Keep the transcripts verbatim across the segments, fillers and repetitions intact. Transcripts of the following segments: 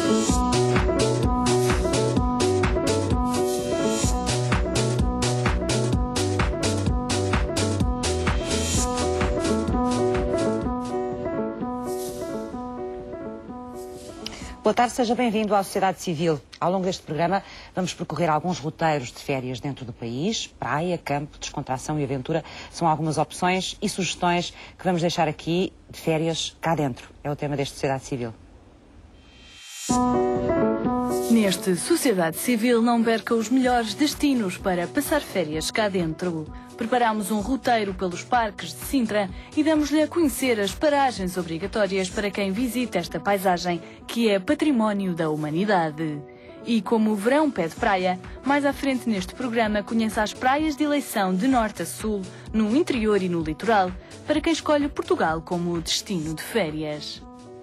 Boa tarde, seja bem-vindo à Sociedade Civil. Ao longo deste programa vamos percorrer alguns roteiros de férias dentro do país. Praia, campo, descontração e aventura são algumas opções e sugestões que vamos deixar aqui de férias cá dentro. É o tema deste Sociedade Civil. Neste Sociedade Civil não perca os melhores destinos para passar férias cá dentro. Preparamos um roteiro pelos parques de Sintra e damos-lhe a conhecer as paragens obrigatórias para quem visita esta paisagem, que é património da humanidade. E como o verão pede praia, mais à frente neste programa conheça as praias de eleição de norte a sul, no interior e no litoral, para quem escolhe Portugal como destino de férias.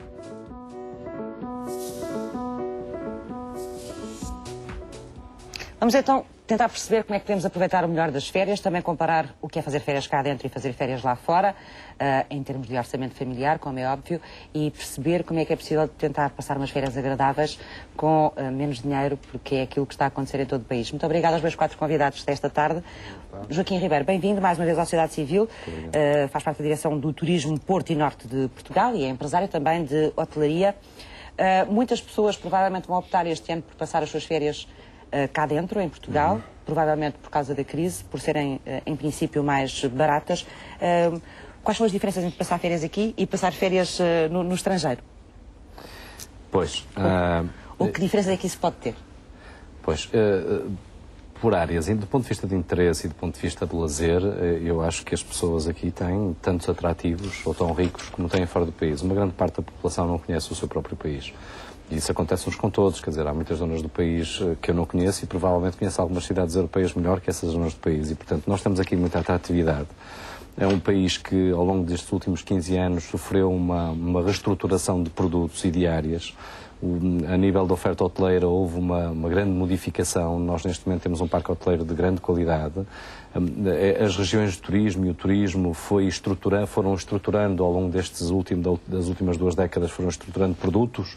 Vamos então tentar perceber como é que podemos aproveitar o melhor das férias, também comparar o que é fazer férias cá dentro e fazer férias lá fora, uh, em termos de orçamento familiar, como é óbvio, e perceber como é que é possível tentar passar umas férias agradáveis com uh, menos dinheiro, porque é aquilo que está a acontecer em todo o país. Muito obrigada aos meus quatro convidados desta tarde. Joaquim Ribeiro, bem-vindo mais uma vez à Sociedade Civil, uh, faz parte da direção do Turismo Porto e Norte de Portugal e é empresário também de hotelaria. Uh, muitas pessoas provavelmente vão optar este ano por passar as suas férias Uh, cá dentro, em Portugal, uhum. provavelmente por causa da crise, por serem, uh, em princípio, mais baratas. Uh, quais são as diferenças entre passar férias aqui e passar férias uh, no, no estrangeiro? Pois. Ou, uh, ou que diferença é que isso pode ter? Pois, uh, por áreas, do ponto de vista de interesse e do ponto de vista de lazer, uh, eu acho que as pessoas aqui têm tantos atrativos ou tão ricos como têm fora do país. Uma grande parte da população não conhece o seu próprio país. E isso acontece uns com todos, quer dizer, há muitas zonas do país que eu não conheço e provavelmente conheço algumas cidades europeias melhor que essas zonas do país. E, portanto, nós temos aqui muita atratividade. É um país que, ao longo destes últimos quinze anos, sofreu uma, uma reestruturação de produtos e de áreas. O, a nível da oferta hoteleira houve uma, uma grande modificação. Nós, neste momento, temos um parque hoteleiro de grande qualidade. As regiões de turismo e o turismo foi estruturando, foram estruturando, ao longo destes últimos, das últimas duas décadas, foram estruturando produtos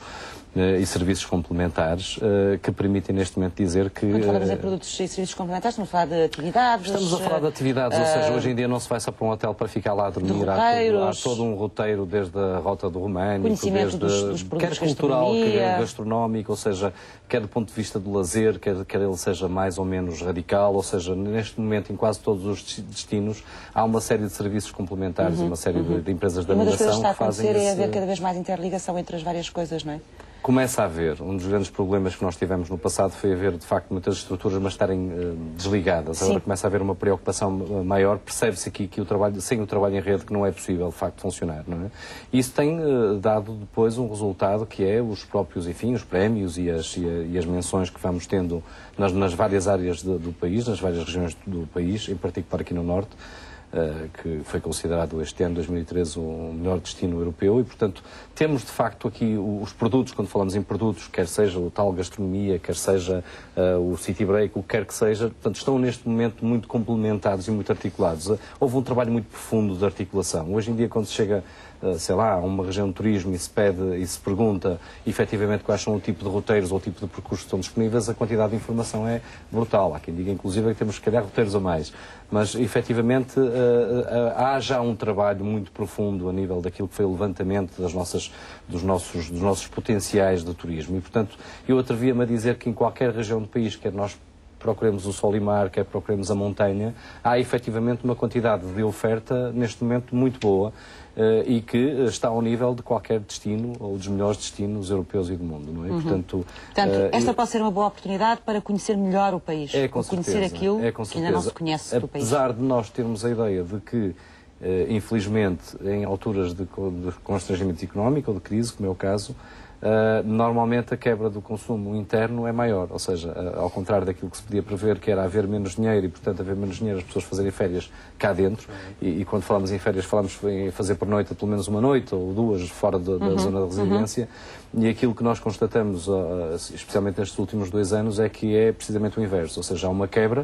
e serviços complementares uh, que permitem neste momento dizer que... Quando falamos em produtos e serviços complementares, estamos a falar de atividades... Estamos a falar de atividades, uh, ou seja, hoje em dia não se vai só para um hotel para ficar lá a dormir. Há todo, há todo um roteiro, desde a rota do românico, desde dos, dos produtos quer cultural, quer gastronómico, ou seja, quer do ponto de vista do lazer, quer, quer ele seja mais ou menos radical, ou seja, neste momento em quase todos os destinos há uma série de serviços complementares e uhum, uma série uhum. de, de empresas de animação que fazem... Uma das coisas que está a acontecer esse... é haver cada vez mais interligação entre as várias coisas, não é? Começa a haver. Um dos grandes problemas que nós tivemos no passado foi haver, de facto, muitas estruturas, mas estarem uh, desligadas. Sim. Agora começa a haver uma preocupação maior. Percebe-se aqui que o trabalho, sem o trabalho em rede, que não é possível, de facto, funcionar, não é? Isso tem uh, dado depois um resultado que é os próprios, enfim, os prémios e as, e, a, e as menções que vamos tendo nas, nas várias áreas de, do país, nas várias regiões do país, em particular aqui no Norte. Uh, que foi considerado este ano, dois mil e treze, o melhor destino europeu e, portanto, temos de facto aqui os produtos, quando falamos em produtos, quer seja o tal gastronomia, quer seja uh, o city break, o que quer que seja, portanto, estão neste momento muito complementados e muito articulados. Uh, houve um trabalho muito profundo de articulação. Hoje em dia, quando se chega, uh, sei lá, a uma região de turismo e se pede e se pergunta efetivamente quais são o tipo de roteiros ou o tipo de percursos que estão disponíveis, a quantidade de informação é brutal. Há quem diga, inclusive, que temos, se calhar, roteiros a mais. Mas, efetivamente, uh, uh, há já um trabalho muito profundo a nível daquilo que foi o levantamento das nossas, dos, nossos, dos nossos potenciais de turismo. E, portanto, eu atrevia-me a dizer que em qualquer região do país, quer nós procuremos o sol e mar, quer procuremos a montanha, há, efetivamente, uma quantidade de oferta, neste momento, muito boa. Uh, e que está ao nível de qualquer destino ou dos melhores destinos europeus e do mundo, não é? Uhum. Portanto, Portanto uh, esta eu... pode ser uma boa oportunidade para conhecer melhor o país, é, com conhecer certeza, aquilo é, com que ainda não se conhece do país. Apesar de nós termos a ideia de que, uh, infelizmente, em alturas de, de constrangimento económico ou de crise, como é o caso, Uh, normalmente a quebra do consumo interno é maior, ou seja, uh, ao contrário daquilo que se podia prever, que era haver menos dinheiro e, portanto, haver menos dinheiro as pessoas fazerem férias cá dentro, e, e quando falamos em férias falamos em fazer por noite pelo menos uma noite ou duas fora de, da uhum, zona de residência, uhum. E aquilo que nós constatamos, uh, especialmente nestes últimos dois anos, é que é precisamente o inverso, ou seja, há uma quebra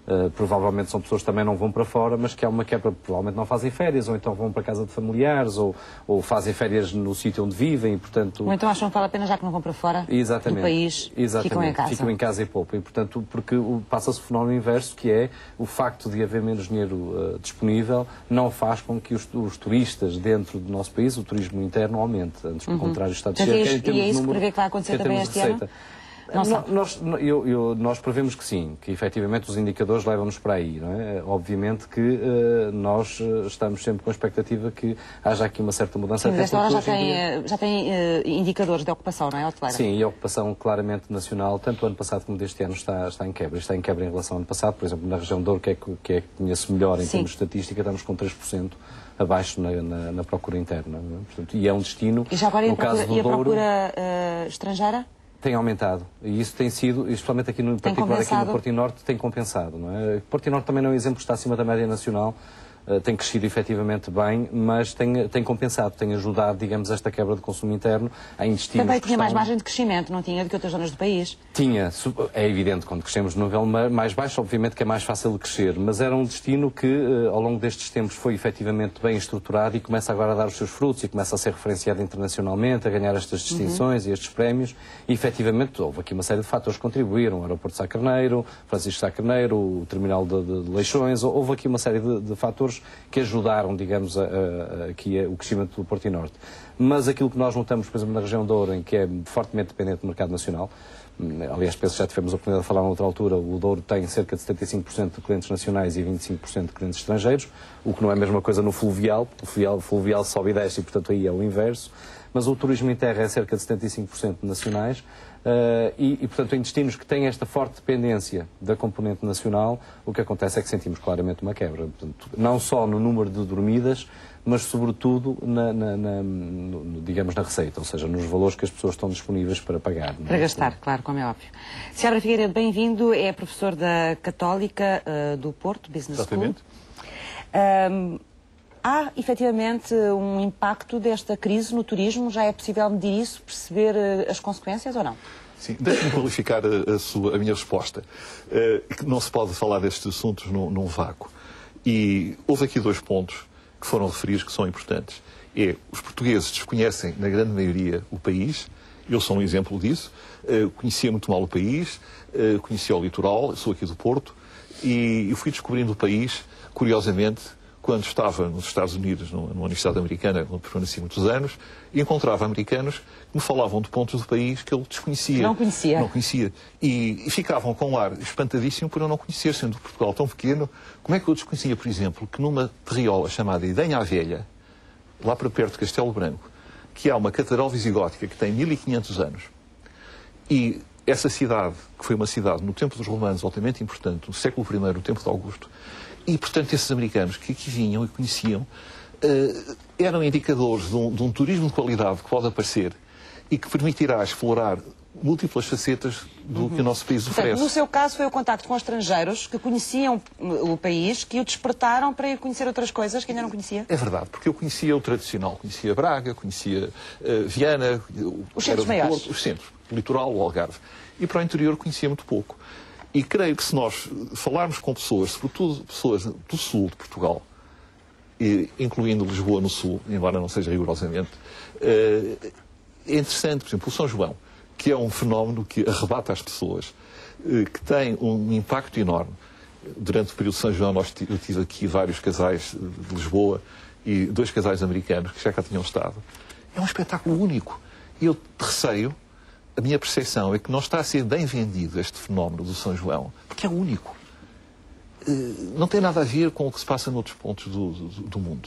Uh, provavelmente são pessoas que também não vão para fora, mas que há uma quebra, provavelmente não fazem férias, ou então vão para casa de familiares, ou, ou fazem férias no sítio onde vivem, e portanto... Ou então acham que vale a pena, já que não vão para fora Exatamente. do país, Exatamente. ficam em casa. Ficam em casa e poupam, e portanto, porque passa-se o fenómeno inverso, que é o facto de haver menos dinheiro uh, disponível, não faz com que os, os turistas dentro do nosso país, o turismo interno, aumente. Antes, pelo uhum. contrário, está a descer. E é isso, e é isso que prevê que vai acontecer também este ano? Não nós, eu, eu, nós prevemos que sim, que efetivamente os indicadores levam-nos para aí, não é? Obviamente que uh, nós estamos sempre com a expectativa que haja aqui uma certa mudança. Sim, esta hora já tem, dia... já tem uh, indicadores de ocupação, não é, hoteleira? Sim, e a ocupação claramente nacional, tanto o ano passado como deste ano, está, está em quebra. Está em quebra em relação ao ano passado, por exemplo, na região de Douro, que é que, é que conheço melhor em sim. termos de estatística, estamos com três por cento abaixo na, na, na procura interna. Não é? Portanto, e é um destino, e já agora no e a procura, caso do e a Douro... procura uh, estrangeira? Tem aumentado, e isso tem sido, especialmente aqui no, em particular aqui no Porto e Norte, tem compensado, não é? Porto e Norte também não é um exemplo, está acima da média nacional, uh, tem crescido efetivamente bem, mas tem, tem compensado, tem ajudado, digamos, esta quebra de consumo interno em destinos. Também tinha estão... mais margem de crescimento, não tinha, do que outras zonas do país? Tinha, é evidente, quando crescemos no nível mais baixo, obviamente que é mais fácil de crescer, mas era um destino que, uh, ao longo destes tempos, foi efetivamente bem estruturado e começa agora a dar os seus frutos e começa a ser referenciado internacionalmente, a ganhar estas distinções uhum. e estes prémios, e efetivamente houve aqui uma série de fatores que contribuíram, o aeroporto de Sá Carneiro, Francisco Sá Carneiro, o terminal de, de, de Leixões, houve aqui uma série de, de fatores que ajudaram, digamos, a, a, aqui a, o crescimento do Porto e Norte. Mas aquilo que nós notamos, por exemplo, na região de Douro, em que é fortemente dependente do mercado nacional, aliás, penso que já tivemos a oportunidade de falar noutra altura, o Douro tem cerca de setenta e cinco por cento de clientes nacionais e vinte e cinco por cento de clientes estrangeiros, o que não é a mesma coisa no fluvial, o fluvial, fluvial sobe e desce e, portanto, aí é o inverso, mas o turismo em terra é cerca de setenta e cinco por cento nacionais uh, e, e, portanto, em destinos que têm esta forte dependência da componente nacional, o que acontece é que sentimos claramente uma quebra, portanto, não só no número de dormidas, mas sobretudo na, na, na no, digamos, na receita, ou seja, nos valores que as pessoas estão disponíveis para pagar. Para gastar, claro, como é óbvio. Seabra Figueiredo, bem-vindo, é professor da Católica uh, do Porto, Business Exatamente. School. Um, há, efetivamente, um impacto desta crise no turismo? Já é possível medir isso, perceber uh, as consequências ou não? Sim, deixe-me qualificar a, a, sua, a minha resposta. Uh, não se pode falar destes assuntos num, num vácuo. E houve aqui dois pontos que foram referidos que são importantes. É, os portugueses desconhecem, na grande maioria, o país. Eu sou um exemplo disso. Uh, conhecia muito mal o país, uh, conhecia o litoral, sou aqui do Porto, e eu fui descobrindo o país, curiosamente, quando estava nos Estados Unidos, numa universidade americana, onde permaneci muitos anos, e encontrava americanos que me falavam de pontos do país que eu desconhecia. Não conhecia. Não conhecia. E, e ficavam com um ar espantadíssimo por eu não conhecer, sendo Portugal tão pequeno. Como é que eu desconhecia, por exemplo, que numa terriola chamada Idenha a Velha, lá para perto de Castelo Branco, que há uma catedral visigótica que tem mil e quinhentos anos, e essa cidade, que foi uma cidade no tempo dos romanos altamente importante, no século primeiro, no tempo de Augusto, e, portanto, esses americanos que aqui vinham e conheciam, uh, eram indicadores de um, de um turismo de qualidade que pode aparecer e que permitirá explorar múltiplas facetas do uhum. que o nosso país oferece. Portanto, no seu caso foi o contacto com estrangeiros que conheciam o país, que o despertaram para ir conhecer outras coisas que ainda não conhecia? É verdade, porque eu conhecia o tradicional, conhecia Braga, conhecia uh, Viana, os centros maiores, Porto, os centros, o litoral, o Algarve. E para o interior conhecia muito pouco. E creio que se nós falarmos com pessoas, sobretudo pessoas do sul de Portugal, e, incluindo Lisboa no sul, embora não seja rigorosamente, é interessante, por exemplo, o São João, que é um fenómeno que arrebata as pessoas, que tem um impacto enorme. Durante o período de São João, nós eu tive aqui vários casais de Lisboa e dois casais americanos que já cá tinham estado. É um espetáculo único. E eu receio, a minha percepção é que não está a ser bem vendido este fenómeno do São João, porque é único. Não tem nada a ver com o que se passa noutros pontos do, do, do mundo.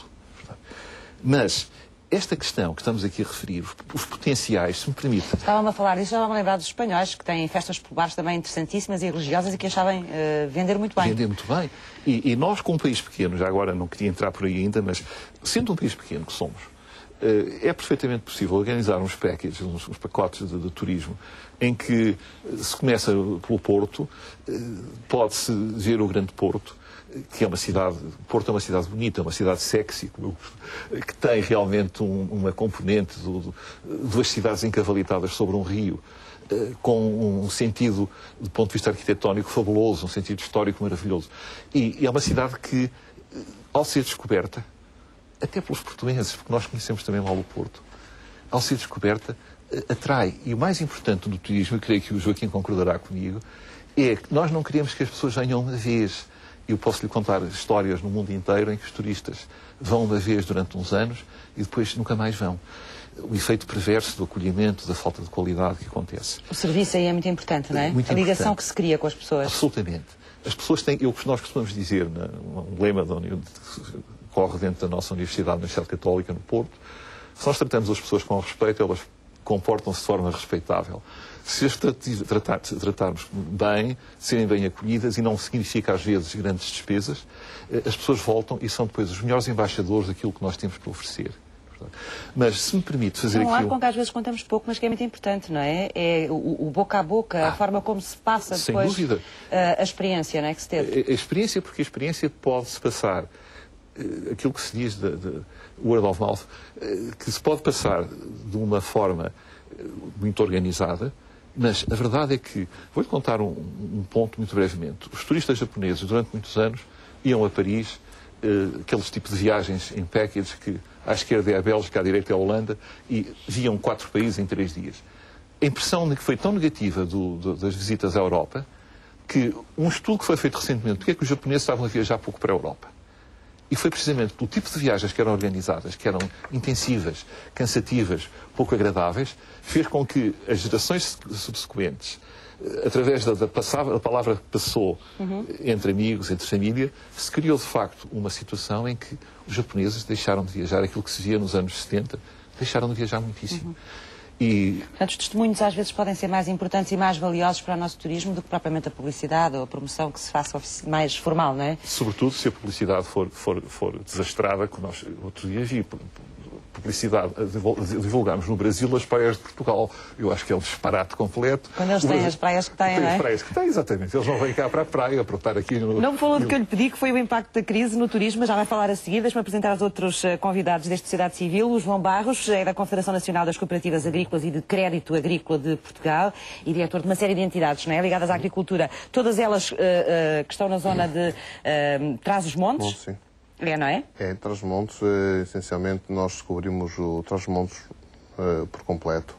Mas esta questão que estamos aqui a referir, os, os potenciais, se me permite... Estava-me a falar disso, estava-me a lembrar dos espanhóis, que têm festas populares também interessantíssimas e religiosas e que achavam uh, vender muito bem. Vender muito bem. E, e nós, como um país pequeno, já agora não queria entrar por aí ainda, mas sendo um país pequeno que somos, é perfeitamente possível organizar uns packages, uns, uns pacotes de, de turismo, em que se começa pelo Porto, pode-se ver o Grande Porto, que é uma cidade, Porto é uma cidade bonita, uma cidade sexy, que tem realmente um, uma componente do, do, duas cidades encavalitadas sobre um rio, com um sentido, do ponto de vista arquitetónico, fabuloso, um sentido histórico maravilhoso. E, e é uma cidade que, ao ser descoberta, até pelos portugueses, porque nós conhecemos também mal o Porto, ao ser descoberta, atrai. E o mais importante do turismo, eu creio que o Joaquim concordará comigo, é que nós não queremos que as pessoas venham uma vez. Eu posso lhe contar histórias no mundo inteiro em que os turistas vão uma vez durante uns anos e depois nunca mais vão. O efeito perverso do acolhimento, da falta de qualidade que acontece. O serviço aí é muito importante, não é? Muito a ligação importante. que se cria com as pessoas. Absolutamente. As pessoas têm, eu, nós costumamos dizer, um lema da União, que corre dentro da nossa Universidade, na Universidade Católica, no Porto, se nós tratamos as pessoas com respeito, elas comportam-se de forma respeitável. Se as tratar, tratarmos bem, serem bem acolhidas, e não significa às vezes grandes despesas, as pessoas voltam e são depois os melhores embaixadores daquilo que nós temos para oferecer. Mas, se me permite fazer aqui... É um ar um... com que às vezes contamos pouco, mas que é muito importante, não é? É o, o boca a boca, ah, a forma como se passa sem depois dúvida. A, a experiência, não é, que se teve. A, a experiência, porque a experiência pode-se passar, aquilo que se diz de, de word of mouth, que se pode passar de uma forma muito organizada, mas a verdade é que, vou-lhe contar um, um ponto muito brevemente. Os turistas japoneses, durante muitos anos, iam a Paris, uh, aqueles tipos de viagens em package que à esquerda é a Bélgica, à direita é a Holanda, e viam quatro países em três dias. A impressão de que foi tão negativa do, do, das visitas à Europa que um estudo que foi feito recentemente, porque é que os japoneses estavam a viajar pouco para a Europa? E foi precisamente pelo tipo de viagens que eram organizadas, que eram intensivas, cansativas, pouco agradáveis, fez com que as gerações subsequentes, através da, da, passava, da palavra que passou uhum. entre amigos, entre família, se criou de facto uma situação em que os japoneses deixaram de viajar, aquilo que se via nos anos setenta, deixaram de viajar muitíssimo. Uhum. E... Portanto, os testemunhos às vezes podem ser mais importantes e mais valiosos para o nosso turismo do que propriamente a publicidade ou a promoção que se faça mais formal, não é? Sobretudo se a publicidade for, for, for desastrada, como nós outro dia vi, publicidade, divulgámos no Brasil as praias de Portugal. Eu acho que é um disparate completo. Quando eles têm as praias que têm, têm não é? as praias que têm, exatamente. Eles não vêm cá para a praia, para estar aqui no... Não me falou do que eu lhe pedi, que foi o impacto da crise no turismo, mas já vai falar a seguir. Deixe-me apresentar os outros convidados desta sociedade civil. O João Barros, é da Confederação Nacional das Cooperativas Agrícolas e de Crédito Agrícola de Portugal e diretor de uma série de entidades, não é, ligadas à agricultura. Todas elas uh, uh, que estão na zona de uh, Trás-os-Montes. Bom, sim. É, não é? É, Trás-os-Montes, eh, essencialmente, nós descobrimos o Trás-os-Montes eh, por completo,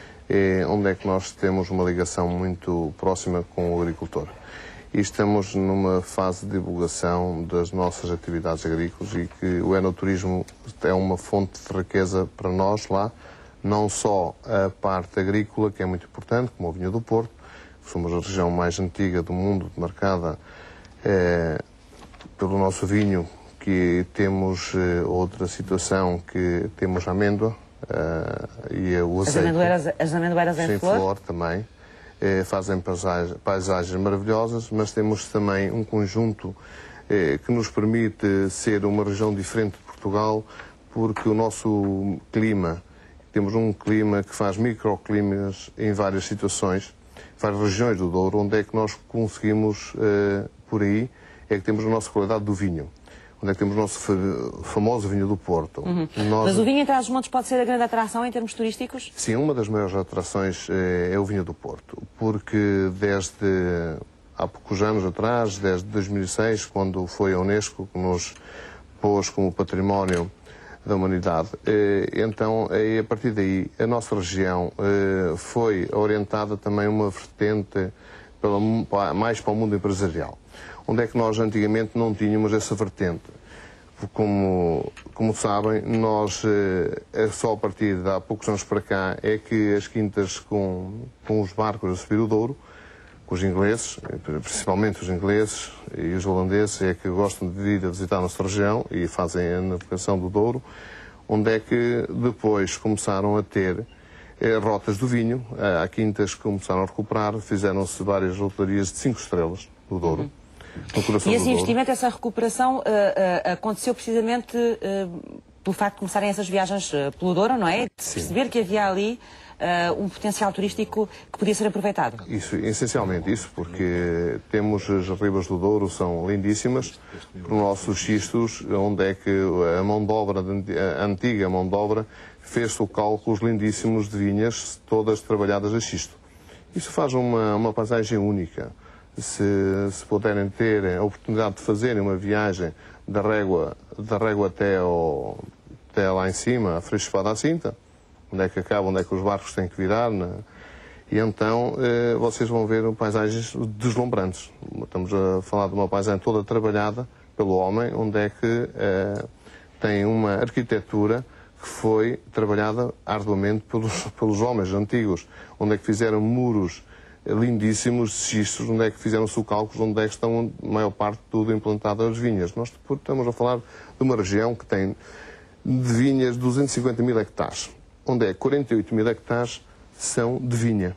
é onde é que nós temos uma ligação muito próxima com o agricultor. E estamos numa fase de divulgação das nossas atividades agrícolas e que o enoturismo é uma fonte de riqueza para nós lá, não só a parte agrícola, que é muito importante, como o vinho do Porto, somos a região mais antiga do mundo, marcada eh, pelo nosso vinho, que temos uh, outra situação, que temos a amêndoa uh, e o azeite. As amendoeiras, as amendoeiras em Sim, flor? flor também. Uh, fazem paisagens, paisagens maravilhosas, mas temos também um conjunto uh, que nos permite ser uma região diferente de Portugal, porque o nosso clima, temos um clima que faz microclimas em várias situações, várias regiões do Douro, onde é que nós conseguimos, uh, por aí, é que temos a nossa qualidade do vinho. Onde é que temos o nosso famoso vinho do Porto. Uhum. Nós... Mas o vinho em Trás-os-Montes pode ser a grande atração em termos turísticos? Sim, uma das maiores atrações é, é o vinho do Porto, porque desde há poucos anos atrás, desde dois mil e seis, quando foi a Unesco que nos pôs como património da humanidade, então, a partir daí, a nossa região foi orientada também uma vertente pela, mais para o mundo empresarial. Onde é que nós antigamente não tínhamos essa vertente. Como, como sabem, nós, é só a partir de há poucos anos para cá, é que as quintas com, com os barcos a subir o Douro, com os ingleses, principalmente os ingleses e os holandeses, é que gostam de ir a visitar a nossa região e fazem a navegação do Douro, onde é que depois começaram a ter eh, rotas do vinho, há quintas que começaram a recuperar, fizeram-se várias routarias de cinco estrelas do Douro. Uhum. E esse investimento, essa recuperação, uh, uh, aconteceu precisamente uh, pelo facto de começarem essas viagens uh, pelo Douro, não é? De perceber que havia ali uh, um potencial turístico que podia ser aproveitado. Isso, essencialmente isso, porque temos as ribas do Douro, são lindíssimas, os nossos xistos, onde é que a mão de obra, a antiga mão de obra, fez-se o cálculos lindíssimos de vinhas, todas trabalhadas a xisto. Isso faz uma, uma paisagem única. Se, se puderem ter a oportunidade de fazerem uma viagem da régua, da régua até, ao, até lá em cima, a Freixo Espada à Cinta, onde é que acaba, onde é que os barcos têm que virar, né? E então eh, vocês vão ver paisagens deslumbrantes. Estamos a falar de uma paisagem toda trabalhada pelo homem, onde é que eh, tem uma arquitetura que foi trabalhada arduamente pelos, pelos homens antigos, onde é que fizeram muros lindíssimos, xistos, onde é que fizeram sulcalcos, onde é que estão a maior parte de tudo implantado as vinhas. Nós estamos a falar de uma região que tem de vinhas duzentos e cinquenta mil hectares, onde é quarenta e oito mil hectares são de vinha.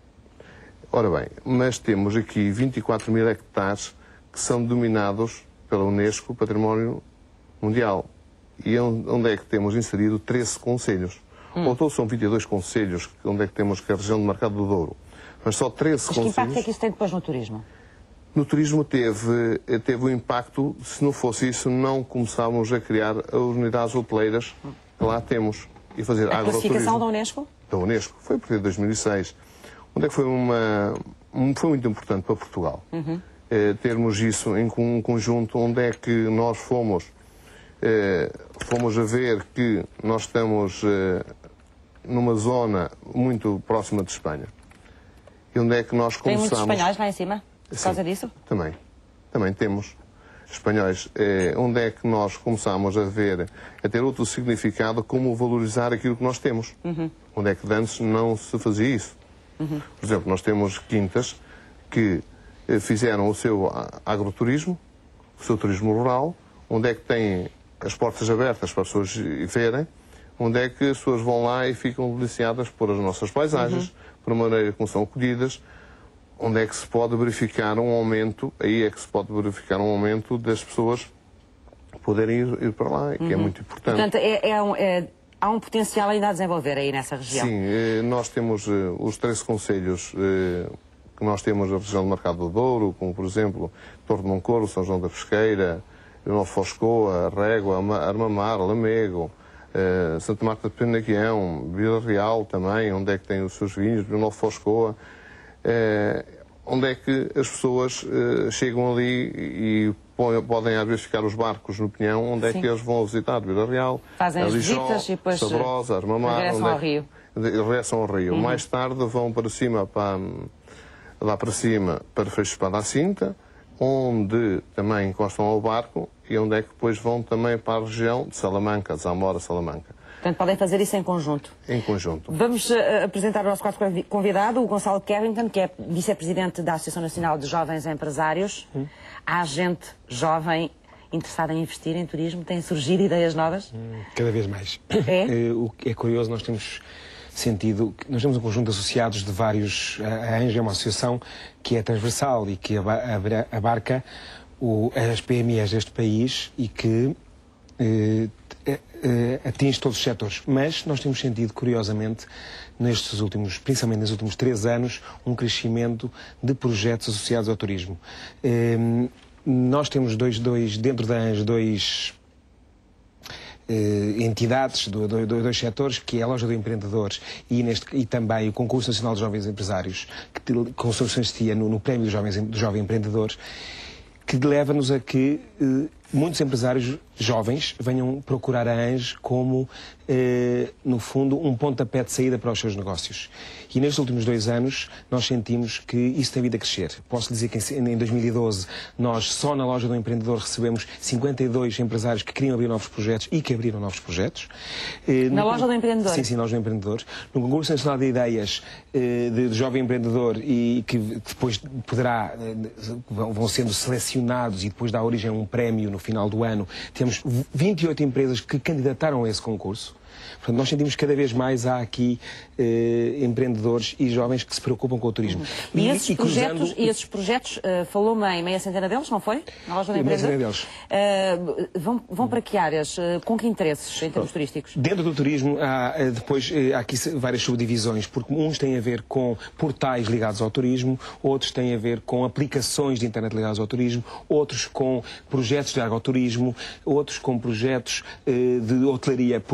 Ora bem, mas temos aqui vinte e quatro mil hectares que são dominados pela Unesco Património Mundial. E onde é que temos inserido treze concelhos. Hum. Ou todos são vinte e dois concelhos, onde é que temos que a região do Mercado do Douro. Mas só treze Mas concelhos... que impacto é que isso tem depois no turismo? No turismo teve, teve um impacto, se não fosse isso, não começávamos a criar as unidades hoteleiras que lá temos. E fazer a classificação da Unesco? Da Unesco. Foi a partir de dois mil e seis. Onde é que foi uma... Foi muito importante para Portugal. Uhum. Eh, termos isso em um conjunto onde é que nós fomos... Eh, fomos a ver que nós estamos eh, numa zona muito próxima de Espanha. E onde é que nós começamos... Tem muitos espanhóis lá em cima, por Sim, causa disso? Também. Também temos espanhóis. Eh, onde é que nós começamos a ver, a ter outro significado, como valorizar aquilo que nós temos. Uhum. Onde é que antes não se fazia isso. Uhum. Por exemplo, nós temos quintas que eh, fizeram o seu agroturismo, o seu turismo rural, onde é que têm as portas abertas para as pessoas verem, onde é que as pessoas vão lá e ficam deliciadas por as nossas paisagens, uhum. por a maneira como são acolhidas, onde é que se pode verificar um aumento, aí é que se pode verificar um aumento das pessoas poderem ir, ir para lá, que uhum. é muito importante. Portanto, é, é, um, é, há um potencial ainda a desenvolver aí nessa região. Sim, nós temos uh, os treze concelhos uh, que nós temos na região do Mercado do Douro, como por exemplo Torre de Moncorvo, São João da Pesqueira, Nova Foscoa, Régua, Armamar, Lamego, uh, Santa Marta de Penaguião, Vila Real também, onde é que tem os seus vinhos, Nova Foscoa, uh, onde é que as pessoas uh, chegam ali e põe, podem às vezes ficar os barcos no Pinhão, onde Sim. é que eles vão visitar, Vila Real, fazem as visitas e depois Sabrosa, Armamar, regressam ao Rio. Regressam ao Rio. Uhum. Mais tarde vão para cima, para, lá para cima, para Freixo Espada à Cinta, onde também encostam ao barco e onde é que depois vão também para a região de Salamanca, Zamora, Salamanca. Portanto, podem fazer isso em conjunto. Em conjunto. Vamos uh, apresentar o nosso quarto convidado, o Gonçalo Carrington, que é vice-presidente da Associação Nacional de Jovens Empresários. Hum. Há gente jovem interessada em investir em turismo? Têm surgido ideias novas? Hum, cada vez mais. É? É, o que é curioso, nós temos sentido, nós temos um conjunto de associados de vários, a ANJA é uma associação que é transversal e que abarca o, as P M Es deste país e que eh, eh, atinge todos os setores. Mas nós temos sentido, curiosamente, nestes últimos, principalmente nos últimos três anos, um crescimento de projetos associados ao turismo. Eh, nós temos dois, dois, dentro da ANJA, dois Uh, entidades, do, do, do, dois setores, que é a Loja do Empreendedor e, neste, e também o Concurso Nacional de Jovens Empresários, que consistia no, no Prémio dos Jovens, do Jovem Empreendedor, que leva-nos a que uh, muitos empresários jovens venham procurar a ANJA como, uh, no fundo, um pontapé de saída para os seus negócios. E nestes últimos dois anos nós sentimos que isso tem vindo a crescer. Posso dizer que em dois mil e doze nós só na Loja do Empreendedor recebemos cinquenta e dois empresários que queriam abrir novos projetos e que abriram novos projetos. Na no, Loja do Empreendedor? Sim, sim, na Loja do Empreendedor. No Concurso Nacional de Ideias de, de Jovem Empreendedor e que depois poderá, vão sendo selecionados e depois dá origem a um prémio no final do ano. Temos vinte e oito empresas que candidataram a esse concurso. Portanto, nós sentimos que cada vez mais há aqui eh, empreendedores e jovens que se preocupam com o turismo. Uhum. E, e, esses, e, projetos, cruzando... e esses projetos, uh, falou-me em meia centena deles, não foi? Na Loja do Empreendedor? Meia centena deles. Uh, vão, vão para que áreas? Uh, com que interesses em termos turísticos? Dentro do turismo há, depois, há aqui várias subdivisões, porque uns têm a ver com portais ligados ao turismo, outros têm a ver com aplicações de internet ligadas ao turismo, outros com projetos de agroturismo, outros com projetos uh, de hotelaria pura e simples.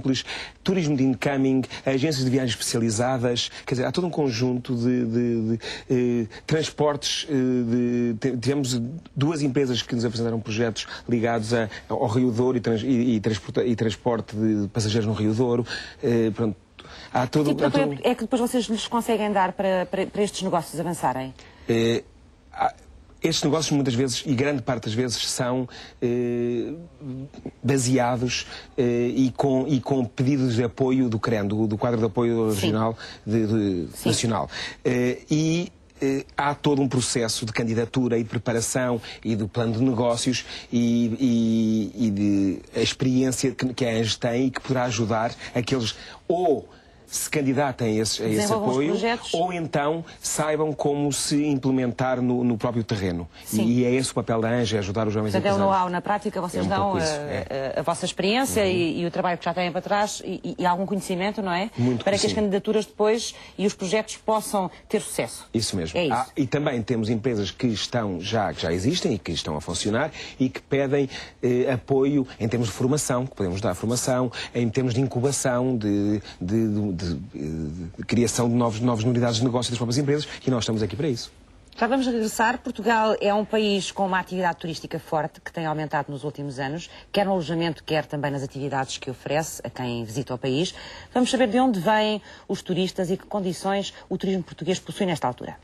simples, turismo de incoming, agências de viagens especializadas, quer dizer, há todo um conjunto de, de, de, de transportes. De, tivemos duas empresas que nos apresentaram projetos ligados a, ao Rio Douro e, trans, e, e, transporte, e transporte de passageiros no Rio Douro. Eh, pronto, há todo, tipo há todo... é que depois vocês lhes conseguem dar para, para, para estes negócios avançarem? Eh, há, Estes negócios, muitas vezes, e grande parte das vezes, são eh, baseados eh, e, com, e com pedidos de apoio do CREN, do, do Quadro de Apoio Regional de, de, Nacional. Eh, e eh, há todo um processo de candidatura e de preparação e do plano de negócios e, e, e de a experiência que, que a ANGE tem e que poderá ajudar aqueles ou se candidatem a esse, a esse apoio, ou então saibam como se implementar no, no próprio terreno. E, e é esse o papel da ANGE, ajudar os jovens Portanto, empresários. é o know-how na prática, vocês é um dão a, é. a, a vossa experiência uhum. e, e o trabalho que já têm para trás e, e algum conhecimento, não é? Muito para que as candidaturas depois e os projetos possam ter sucesso. Isso mesmo. É isso. Ah, e também temos empresas que estão já, que já existem e que estão a funcionar e que pedem eh, apoio em termos de formação, que podemos dar formação, em termos de incubação, de, de, de De, de criação de novos, novas unidades de negócio das próprias empresas, e nós estamos aqui para isso. Já vamos regressar. Portugal é um país com uma atividade turística forte, que tem aumentado nos últimos anos, quer no alojamento, quer também nas atividades que oferece a quem visita o país. Vamos saber de onde vêm os turistas e que condições o turismo português possui nesta altura.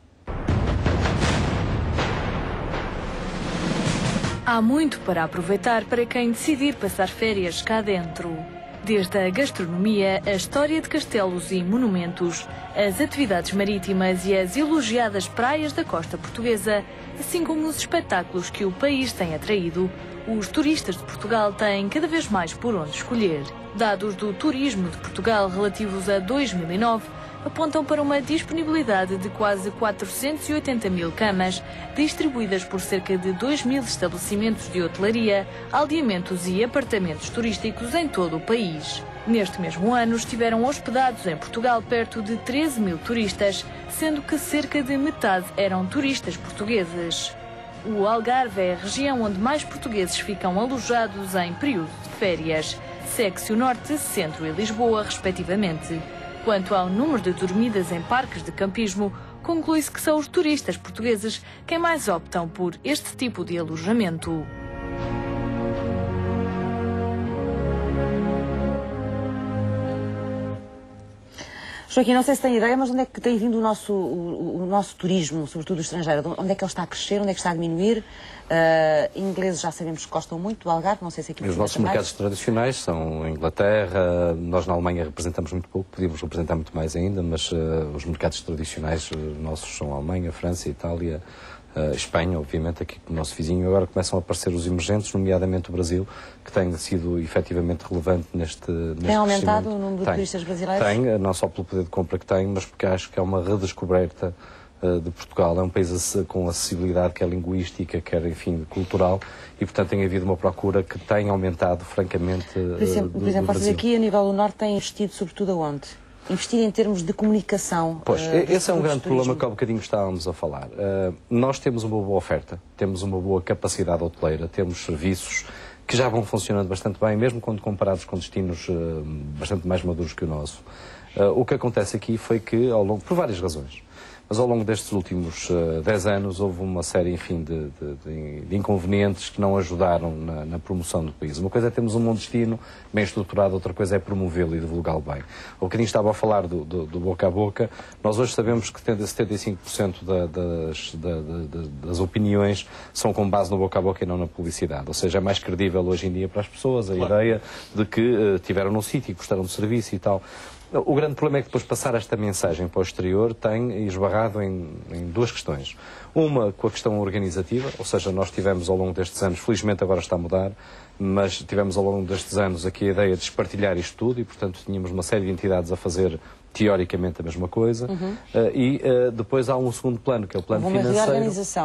Há muito para aproveitar para quem decidir passar férias cá dentro. Desde a gastronomia, a história de castelos e monumentos, as atividades marítimas e as elogiadas praias da costa portuguesa, assim como os espetáculos que o país tem atraído, os turistas de Portugal têm cada vez mais por onde escolher. Dados do Turismo de Portugal relativos a dois mil e nove apontam para uma disponibilidade de quase quatrocentas e oitenta mil camas, distribuídas por cerca de dois mil estabelecimentos de hotelaria, aldeamentos e apartamentos turísticos em todo o país. Neste mesmo ano estiveram hospedados em Portugal perto de treze mil turistas, sendo que cerca de metade eram turistas portugueses. O Algarve é a região onde mais portugueses ficam alojados em período de férias. Segue-se o Norte, Centro e Lisboa, respectivamente. Quanto ao número de dormidas em parques de campismo, conclui-se que são os turistas portugueses quem mais optam por este tipo de alojamento. Joaquim, não sei se tem ideia, mas onde é que tem vindo o nosso, o, o nosso turismo, sobretudo o estrangeiro? Onde é que ele está a crescer? Onde é que está a diminuir? Uh, ingleses já sabemos que gostam muito do Algarve, não sei se aqui... Os nossos mercados tradicionais são a Inglaterra, nós na Alemanha representamos muito pouco, podíamos representar muito mais ainda, mas uh, os mercados tradicionais uh, nossos são a Alemanha, a França, a Itália, uh, Espanha, obviamente, aqui com o nosso vizinho. Agora começam a aparecer os emergentes, nomeadamente o Brasil, que tem sido efetivamente relevante neste, neste Tem aumentado o número de tem, turistas brasileiros? Tem, não só pelo poder de compra que tem, mas porque acho que é uma redescoberta de Portugal. É um país com acessibilidade, quer linguística, quer, enfim, cultural, e, portanto, tem havido uma procura que tem aumentado, francamente, Por exemplo, do, por exemplo do vocês aqui, a nível do Norte, têm investido sobretudo aonde? Investir em termos de comunicação. Pois, uh, esse é um grande problema que há um bocadinho estávamos a falar. Uh, nós temos uma boa oferta, temos uma boa capacidade hoteleira, temos serviços que já vão funcionando bastante bem, mesmo quando comparados com destinos uh, bastante mais maduros que o nosso. Uh, o que acontece aqui foi que, ao longo, por várias razões, mas ao longo destes últimos dez uh, anos houve uma série, enfim, de, de, de inconvenientes que não ajudaram na, na promoção do país. Uma coisa é termos um bom destino bem estruturado, outra coisa é promovê-lo e divulgá-lo bem. O bocadinho estava a falar do, do, do boca a boca. Nós hoje sabemos que setenta e cinco por cento da, das, da, da, das opiniões são com base no boca a boca e não na publicidade. Ou seja, é mais credível hoje em dia para as pessoas a claro. ideia de que uh, tiveram no sítio e gostaram do serviço e tal. O grande problema é que depois passar esta mensagem para o exterior tem esbarrado em, em duas questões. Uma com a questão organizativa, ou seja, nós tivemos ao longo destes anos, felizmente agora está a mudar, mas tivemos ao longo destes anos aqui a ideia de espartilhar isto tudo e, portanto, tínhamos uma série de entidades a fazer teoricamente a mesma coisa. Uhum. Uh, e uh, depois há um segundo plano, que é o plano uma financeiro. Uma reorganização.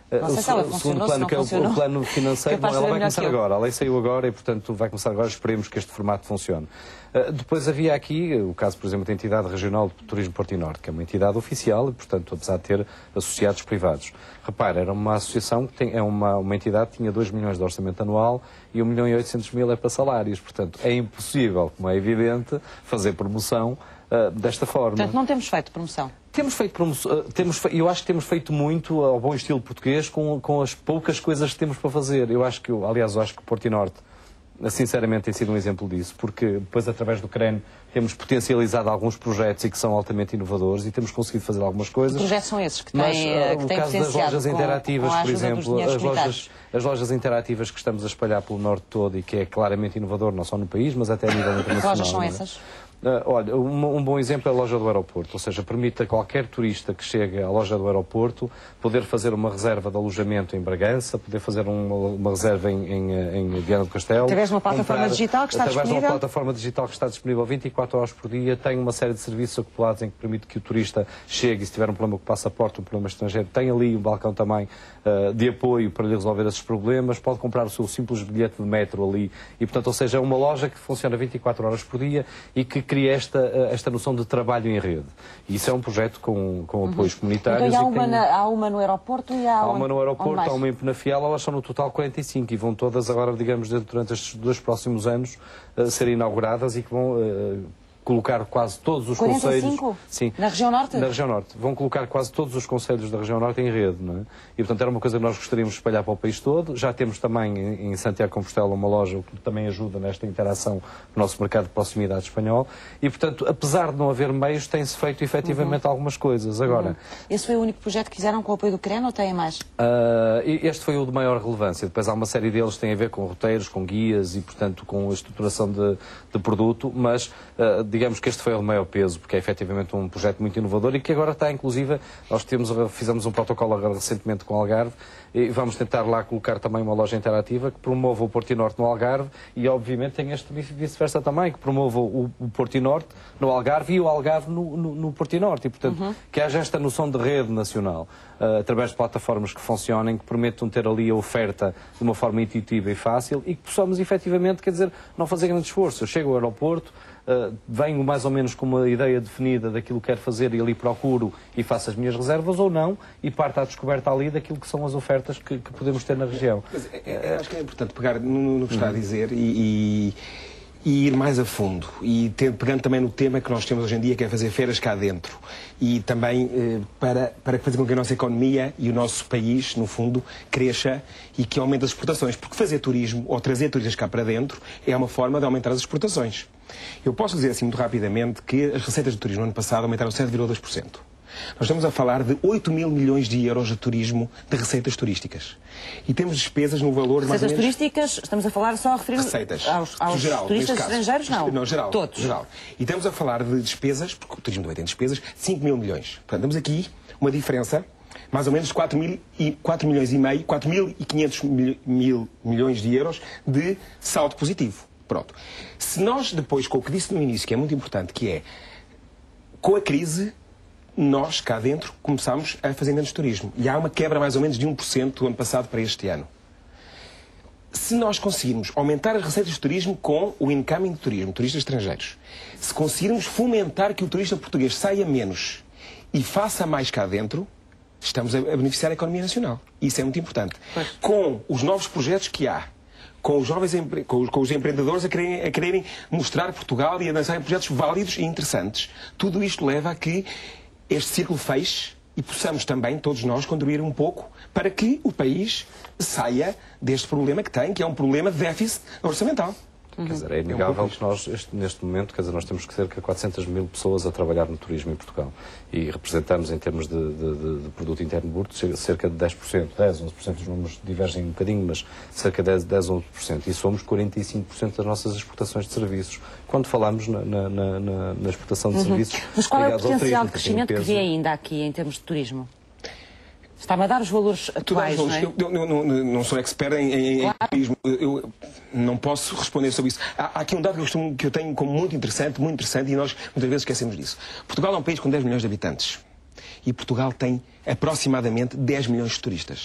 Não sei se ela o funcionou, segundo se plano, não que é o, funcionou. o plano financeiro, bom, Capaz de ela saber vai melhor começar que eu. agora. A lei saiu agora e, portanto, vai começar agora. Esperemos que este formato funcione. Uh, depois havia aqui o caso, por exemplo, da Entidade Regional de Turismo Porto e Norte, que é uma entidade oficial e, portanto, apesar de ter associados privados. Repara, era uma associação, que tem, é uma, uma entidade que tinha dois milhões de orçamento anual e um milhão e oitocentos mil é para salários. Portanto, é impossível, como é evidente, fazer promoção uh, desta forma. Portanto, não temos feito promoção. Temos feito promoção, temos, eu acho que temos feito muito ao bom estilo português com, com as poucas coisas que temos para fazer. Eu acho que, aliás, eu acho que Porto e Norte, sinceramente, tem sido um exemplo disso, porque depois, através do C R E N, temos potencializado alguns projetos e que são altamente inovadores e temos conseguido fazer algumas coisas. Que projetos são esses que Mas, têm, uh, que o têm caso das potenciado lojas com, interativas, com a por ajuda dos exemplo, dinheiros as lojas, comunitários? as lojas interativas que estamos a espalhar pelo Norte todo e que é claramente inovador, não só no país, mas até a nível internacional. Que lojas são não é? essas? Uh, olha, um, um bom exemplo é a loja do aeroporto, ou seja, permite a qualquer turista que chegue à loja do aeroporto poder fazer uma reserva de alojamento em Bragança, poder fazer uma, uma reserva em, em, em Viana do Castelo. Através de uma plataforma comprar, digital que está através disponível? de uma plataforma digital que está disponível vinte e quatro horas por dia, tem uma série de serviços acoplados em que permite que o turista chegue e se tiver um problema com o passaporte, um problema estrangeiro, tem ali um balcão também uh, de apoio para lhe resolver esses problemas, pode comprar o seu simples bilhete de metro ali e, portanto, ou seja, é uma loja que funciona vinte e quatro horas por dia e que cria esta uh, esta noção de trabalho em rede. E isso é um projeto com, com apoios Uhum. comunitários. Então, há, e uma tem... na, há uma no aeroporto e há, há onde, uma no aeroporto, há uma em Penafiel, elas são no total quarenta e cinco e vão todas agora, digamos, durante estes dois próximos anos uh, serem inauguradas e que vão uh, colocar quase todos os quarenta e cinco? concelhos... Sim. Na região norte? Na região norte. Vão colocar quase todos os concelhos da região norte em rede, não é? E, portanto, era uma coisa que nós gostaríamos de espalhar para o país todo. Já temos também em Santiago de Compostela uma loja que também ajuda nesta interação com o nosso mercado de proximidade espanhol. E, portanto, apesar de não haver meios, tem-se feito efetivamente uhum. algumas coisas. Agora... Uhum. Esse foi o único projeto que fizeram com o apoio do C R E N ou têm mais? Uh, este foi o de maior relevância. Depois há uma série deles que têm a ver com roteiros, com guias e, portanto, com a estruturação de, de produto, mas uh, digamos que este foi o de maior peso, porque é efetivamente um projeto muito inovador e que agora está, inclusive, nós temos, fizemos um protocolo agora recentemente com o Algarve e vamos tentar lá colocar também uma loja interativa que promova o Porto e Norte no Algarve e, obviamente, tem este vice-versa também, que promova o, o Porto e Norte no Algarve e o Algarve no, no, no Porto e Norte. E, portanto, uhum. que haja esta noção de rede nacional, uh, através de plataformas que funcionem, que permitam ter ali a oferta de uma forma intuitiva e fácil e que possamos, efetivamente, quer dizer, não fazer grande esforço. Eu chego ao aeroporto, Uh, venho mais ou menos com uma ideia definida daquilo que quero fazer e ali procuro e faço as minhas reservas ou não e parto à descoberta ali daquilo que são as ofertas que, que podemos ter na região. Mas, é, é, acho que é importante pegar no, no que está a dizer e, e, e ir mais a fundo e ter, pegando também no tema que nós temos hoje em dia, que é fazer feiras cá dentro e também eh, para, para fazer com que a nossa economia e o nosso país, no fundo, cresça e que aumente as exportações, porque fazer turismo ou trazer turistas cá para dentro é uma forma de aumentar as exportações. Eu posso dizer assim muito rapidamente que as receitas de turismo no ano passado aumentaram sete vírgula dois por cento. Nós estamos a falar de oito mil milhões de euros de turismo, de receitas turísticas. E temos despesas no valor de mais ou menos... Receitas turísticas, estamos a falar só a referir receitas. aos, aos geral, turistas estrangeiros, não? Não, geral. Todos. Geral. E estamos a falar de despesas, porque o turismo também tem despesas, de cinco mil milhões. Portanto, temos aqui uma diferença, mais ou menos de quatro milhões e meio, quatro mil e quinhentos mil milhões de euros de saldo positivo. Pronto. Se nós depois, com o que disse no início, que é muito importante, que é, com a crise, nós, cá dentro, começámos a fazer menos turismo. E há uma quebra mais ou menos de um por cento do ano passado para este ano. Se nós conseguirmos aumentar as receitas de turismo com o incoming de turismo, turistas estrangeiros, se conseguirmos fomentar que o turista português saia menos e faça mais cá dentro, estamos a beneficiar a economia nacional. Isso é muito importante. Pois. Com os novos projetos que há, com os jovens empre... com, os, com os empreendedores a quererem, a quererem mostrar Portugal e a lançar em projetos válidos e interessantes. Tudo isto leva a que este círculo feche e possamos também, todos nós, contribuir um pouco para que o país saia deste problema que tem, que é um problema de déficit orçamental. Quer dizer, é inegável que nós, este, neste momento, quer dizer, nós temos cerca de quatrocentas mil pessoas a trabalhar no turismo em Portugal e representamos, em termos de, de, de, de produto interno bruto, cerca de dez por cento, dez, onze por cento, os números divergem um bocadinho, mas cerca de dez, onze por cento. E somos quarenta e cinco por cento das nossas exportações de serviços. Quando falamos na, na, na, na exportação de uhum. serviços... Mas qual é o potencial de crescimento que vê ainda aqui em termos de turismo? Está-me a dar os valores atuais, não é? Eu, eu, eu, eu não sou expert em, em turismo, claro. eu, eu não posso responder sobre isso. Há, há aqui um dado que eu, costumo, que eu tenho como muito interessante, muito interessante, e nós muitas vezes esquecemos disso. Portugal é um país com dez milhões de habitantes. E Portugal tem aproximadamente dez milhões de turistas.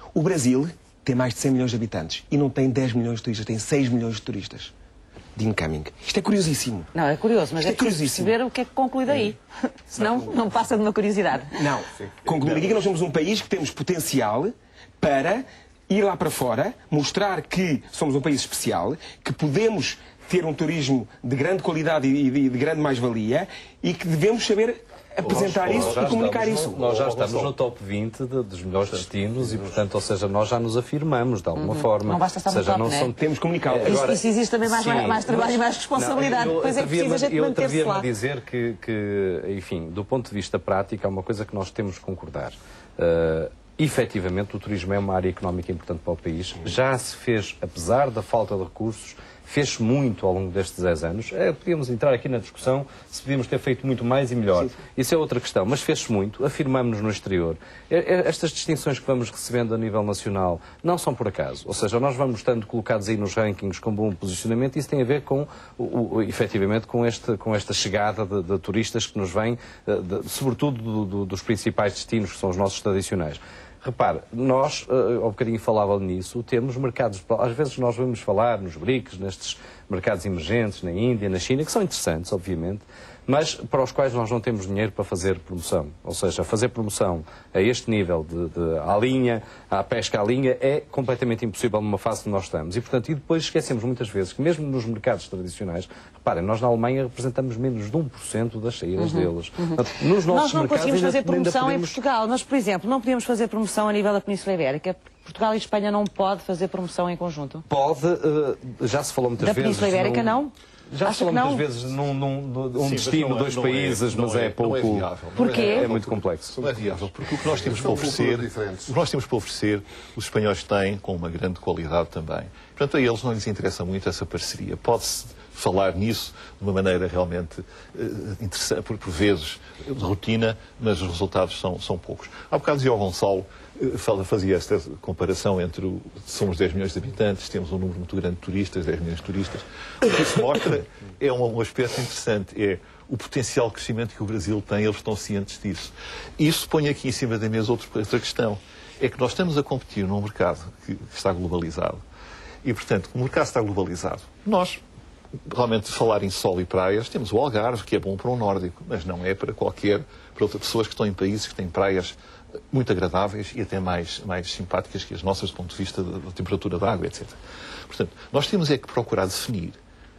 O Brasil tem mais de cem milhões de habitantes e não tem dez milhões de turistas, tem seis milhões de turistas de incoming. Isto é curiosíssimo. Não, é curioso, mas Isto é, é curiosíssimo. perceber o que é que conclui daí. É. Senão não passa de uma curiosidade. Não. Concluir aqui que nós somos um país que temos potencial para ir lá para fora, mostrar que somos um país especial, que podemos ter um turismo de grande qualidade e de, de grande mais-valia e que devemos saber apresentar nós, isso nós e comunicar estamos, isso. Nós já estamos no top vinte de, dos melhores destinos e, portanto, ou seja, nós já nos afirmamos de alguma uhum. forma. Não basta estar no seja, top, não né? são... Temos que comunicá-lo. Agora, isso, isso existe também mais, sim, mais trabalho mas, e mais responsabilidade. Não, eu, Depois é que precisa a gente eu manter-se lá. Eu atrevi-me a dizer que, que, enfim, do ponto de vista prático, há uma coisa que nós temos que concordar. Uh, efetivamente, o turismo é uma área económica importante para o país. Já se fez, apesar da falta de recursos, fez muito ao longo destes dez anos. É, podíamos entrar aqui na discussão se podíamos ter feito muito mais e melhor. Sim, sim. Isso é outra questão, mas fez-se muito, afirmamos-nos no exterior. Estas distinções que vamos recebendo a nível nacional não são por acaso. Ou seja, nós vamos estando colocados aí nos rankings com bom posicionamento e isso tem a ver com, o, o, efetivamente, com, este, com esta chegada de, de turistas que nos vêm, de, de, sobretudo do, do, dos principais destinos, que são os nossos tradicionais. Repare, nós, uh, ao bocadinho falava nisso, temos mercados, às vezes nós vamos falar nos B R I C S, nestes mercados emergentes, na Índia, na China, que são interessantes, obviamente, mas para os quais nós não temos dinheiro para fazer promoção. Ou seja, fazer promoção a este nível, de, de, à linha, à pesca à linha, é completamente impossível numa fase que nós estamos. E, portanto, e depois esquecemos muitas vezes que mesmo nos mercados tradicionais, reparem, nós na Alemanha representamos menos de um por cento das saídas uhum, deles. Uhum. Portanto, nos nossos nós não mercados, conseguimos fazer ainda, promoção ainda podemos... em Portugal. Nós, por exemplo, não podíamos fazer promoção a nível da Península Ibérica. Portugal e Espanha não pode fazer promoção em conjunto? Pode, uh, já se falou muitas da vezes... Da Península Ibérica não? não? Já se falou muitas vezes num, num, num um Sim, destino, dois é, países, mas é, é pouco... Não é viável. Porquê? É, é muito complexo. Não é viável, porque o que nós temos para oferecer, o que nós temos para oferecer, os espanhóis têm com uma grande qualidade também. Portanto, a eles não lhes interessa muito essa parceria. Pode-se falar nisso de uma maneira realmente uh, interessante, por, por vezes de rotina, mas os resultados são, são poucos. Há bocado dizia o Gonçalo, uh, fazia esta comparação entre o, somos dez milhões de habitantes, temos um número muito grande de turistas, dez milhões de turistas. O que isso mostra é um, um aspecto interessante, é o potencial crescimento que o Brasil tem, eles estão cientes disso. E isso põe aqui em cima da mesa outra, outra questão, é que nós estamos a competir num mercado que, que está globalizado. E, portanto, o mercado está globalizado. Nós, realmente, falar em sol e praias, temos o Algarve, que é bom para um nórdico, mas não é para qualquer, para outras pessoas que estão em países que têm praias muito agradáveis e até mais, mais simpáticas que as nossas, do ponto de vista da, da temperatura da água, etcétera. Portanto, nós temos é que procurar definir,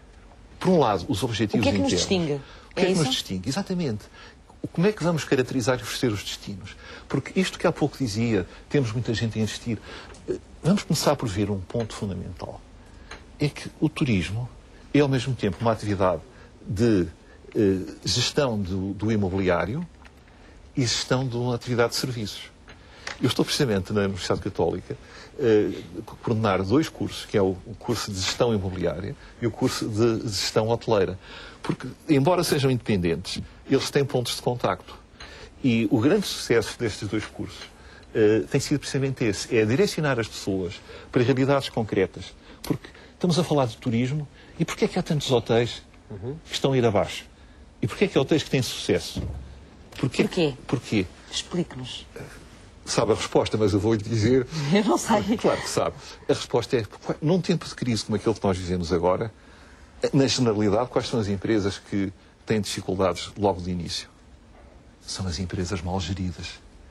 por um lado, os objetivos internos. O que é que nos distingue? O que é, é que nos distingue? Exatamente. Como é que vamos caracterizar e oferecer os destinos? Porque isto que há pouco dizia, temos muita gente a investir. Vamos começar por ver um ponto fundamental. É que o turismo é, ao mesmo tempo, uma atividade de eh, gestão do, do imobiliário e gestão de uma atividade de serviços. Eu estou precisamente na Universidade Católica eh, a coordenar dois cursos, que é o, o curso de gestão imobiliária e o curso de gestão hoteleira. Porque, embora sejam independentes, eles têm pontos de contacto. E o grande sucesso destes dois cursos uh, tem sido precisamente esse, é direcionar as pessoas para realidades concretas. Porque estamos a falar de turismo, e porquê é que há tantos hotéis uhum. que estão a ir abaixo? E porquê é que há hotéis que têm sucesso? Porquê? Porquê? Porquê? Explique-nos. Sabe a resposta, mas eu vou-lhe dizer... Eu não sei. Claro que sabe. A resposta é, num tempo de crise como aquele que nós vivemos agora, na generalidade, quais são as empresas que têm dificuldades logo de início? São as empresas mal geridas.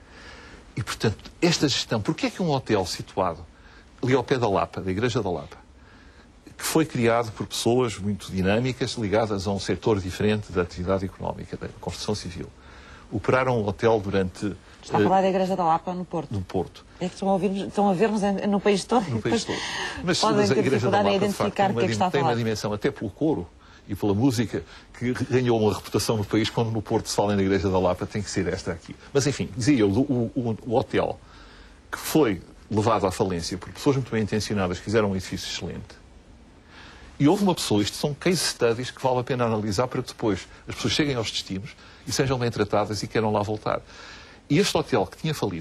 E, portanto, esta gestão... Porquê é que um hotel situado ali ao pé da Lapa, da Igreja da Lapa, que foi criado por pessoas muito dinâmicas, ligadas a um setor diferente da atividade económica, da construção civil, operaram um hotel durante... Está a falar da Igreja da Lapa, no Porto. No Porto. É que estão a, ouvir, estão a ver-nos no país todo. No país todo. Mas, podem mas a ter Igreja da dificuldade Lapa, em identificar de facto, o que é que está a tem falar. uma dimensão, até pelo coro e pela música, que ganhou uma reputação no país. Quando no Porto se fala na Igreja da Lapa, tem que ser esta aqui. Mas, enfim, dizia eu, o, o, o hotel que foi levado à falência por pessoas muito bem intencionadas que fizeram um edifício excelente. E houve uma pessoa, isto são case studies que vale a pena analisar para que depois as pessoas cheguem aos destinos e sejam bem tratadas e queiram lá voltar. E este hotel que tinha falido,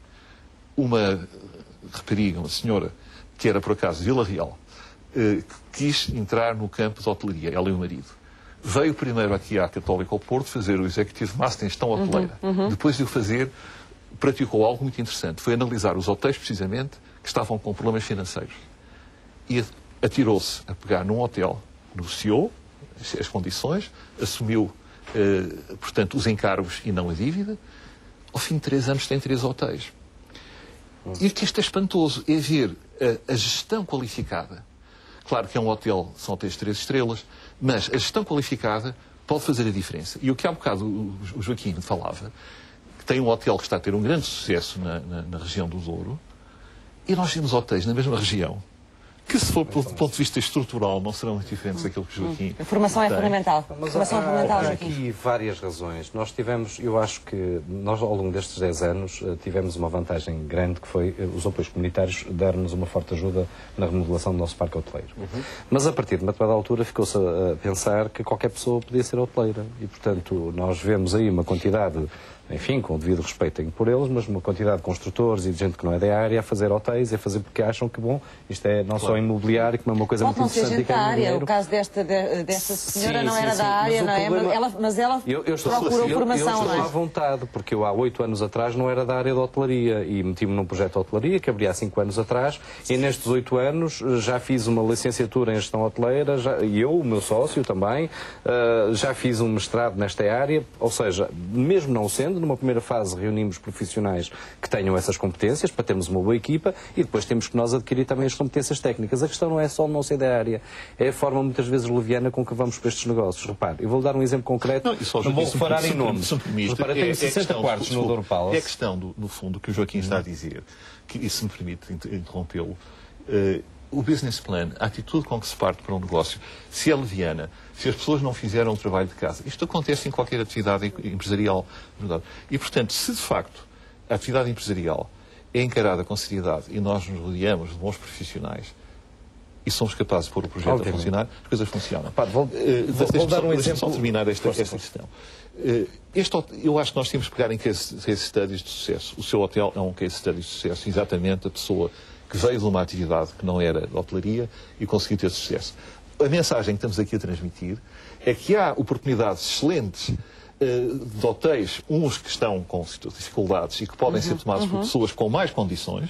uma rapariga, uma senhora, que era por acaso de Vila Real, eh, que quis entrar no campo de hotelaria, ela e o marido. Veio primeiro aqui à Católica ao Porto fazer o Executive Master em Gestão Hoteleira. Uhum, uhum. Depois de o fazer, praticou algo muito interessante. Foi analisar os hotéis, precisamente, que estavam com problemas financeiros. E atirou-se a pegar num hotel, negociou as condições, assumiu, eh, portanto, os encargos e não a dívida. Ao fim de três anos tem três hotéis. E o que isto é espantoso é ver a, a gestão qualificada. Claro que é um hotel, são hotéis de três estrelas, mas a gestão qualificada pode fazer a diferença. E o que há bocado o, o Joaquim falava, que tem um hotel que está a ter um grande sucesso na, na, na região do Douro, e nós temos hotéis na mesma região, que se for do ponto de vista estrutural não serão muito diferentes daquilo que o Joaquim A formação é tem. fundamental. Mas A formação há, é fundamental, há Joaquim. aqui várias razões. Nós tivemos, eu acho que nós ao longo destes dez anos tivemos uma vantagem grande, que foi os apoios comunitários dar-nos uma forte ajuda na remodelação do nosso parque hoteleiro. Uhum. Mas a partir de uma determinada altura ficou-se a pensar que qualquer pessoa podia ser hoteleira. E, portanto, nós vemos aí uma quantidade, enfim, com o devido respeito tenho por eles, mas uma quantidade de construtores e de gente que não é da área a fazer hotéis, a fazer porque acham que, bom, isto é não claro. Só imobiliário, que é uma coisa Pode muito interessante. Pode não ser gente da área. Dinheiro. O caso desta, de, desta senhora sim, não sim, era sim. da área, não é? Problema... Ela, mas ela eu, eu estou, procurou eu, formação, eu estou não é? à vontade, porque eu há oito anos atrás não era da área da hotelaria e meti-me num projeto de hotelaria que abria há cinco anos atrás e nestes oito anos já fiz uma licenciatura em gestão hoteleira já, e eu, o meu sócio também, uh, já fiz um mestrado nesta área, ou seja, mesmo não sendo, numa primeira fase reunimos profissionais que tenham essas competências para termos uma boa equipa e depois temos que nós adquirir também as competências técnicas. A questão não é só não ser da área, é a forma muitas vezes leviana com que vamos para estes negócios. Repare, eu vou dar um exemplo concreto, não, não vou reparar em nomes. Repare, tenho sessenta quartos no Douro Palace. É a questão, do, no fundo, que o Joaquim está a dizer, que isso me permite interrompê-lo, uh, o business plan, a atitude com que se parte para um negócio, se é leviana, se as pessoas não fizeram o trabalho de casa, isto acontece em qualquer atividade empresarial. E, portanto, se de facto a atividade empresarial é encarada com seriedade e nós nos rodeamos de bons profissionais e somos capazes de pôr o projeto Obviamente. a funcionar, as coisas funcionam. Pá, vou, uh, vou, vou dar um exemplo. Só terminar esta, Força, esta questão. Uh, este, eu acho que nós temos que pegar em case, case studies de sucesso. O seu hotel é um case study de sucesso, exatamente a pessoa que veio de uma atividade que não era de hotelaria e conseguiu ter sucesso. A mensagem que estamos aqui a transmitir é que há oportunidades excelentes uh, de hotéis, uns que estão com dificuldades e que podem uhum, ser tomados uhum. por pessoas com mais condições,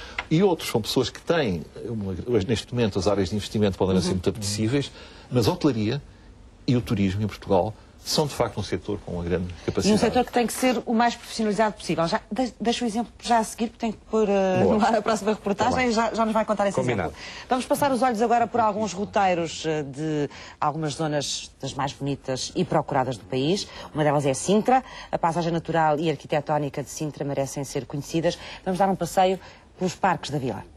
e outros são pessoas que têm, uma, neste momento, as áreas de investimento podem uhum. ser muito apetecíveis, mas a hotelaria e o turismo em Portugal são, de facto, um setor com uma grande capacidade. E um setor que tem que ser o mais profissionalizado possível. Já, deixo o exemplo já a seguir, porque tenho que pôr uh, no ar a próxima reportagem e já, já nos vai contar esse Combinado. exemplo. Vamos passar os olhos agora por alguns roteiros de algumas zonas das mais bonitas e procuradas do país. Uma delas é Sintra. A paisagem natural e arquitetónica de Sintra merecem ser conhecidas. Vamos dar um passeio pelos parques da vila.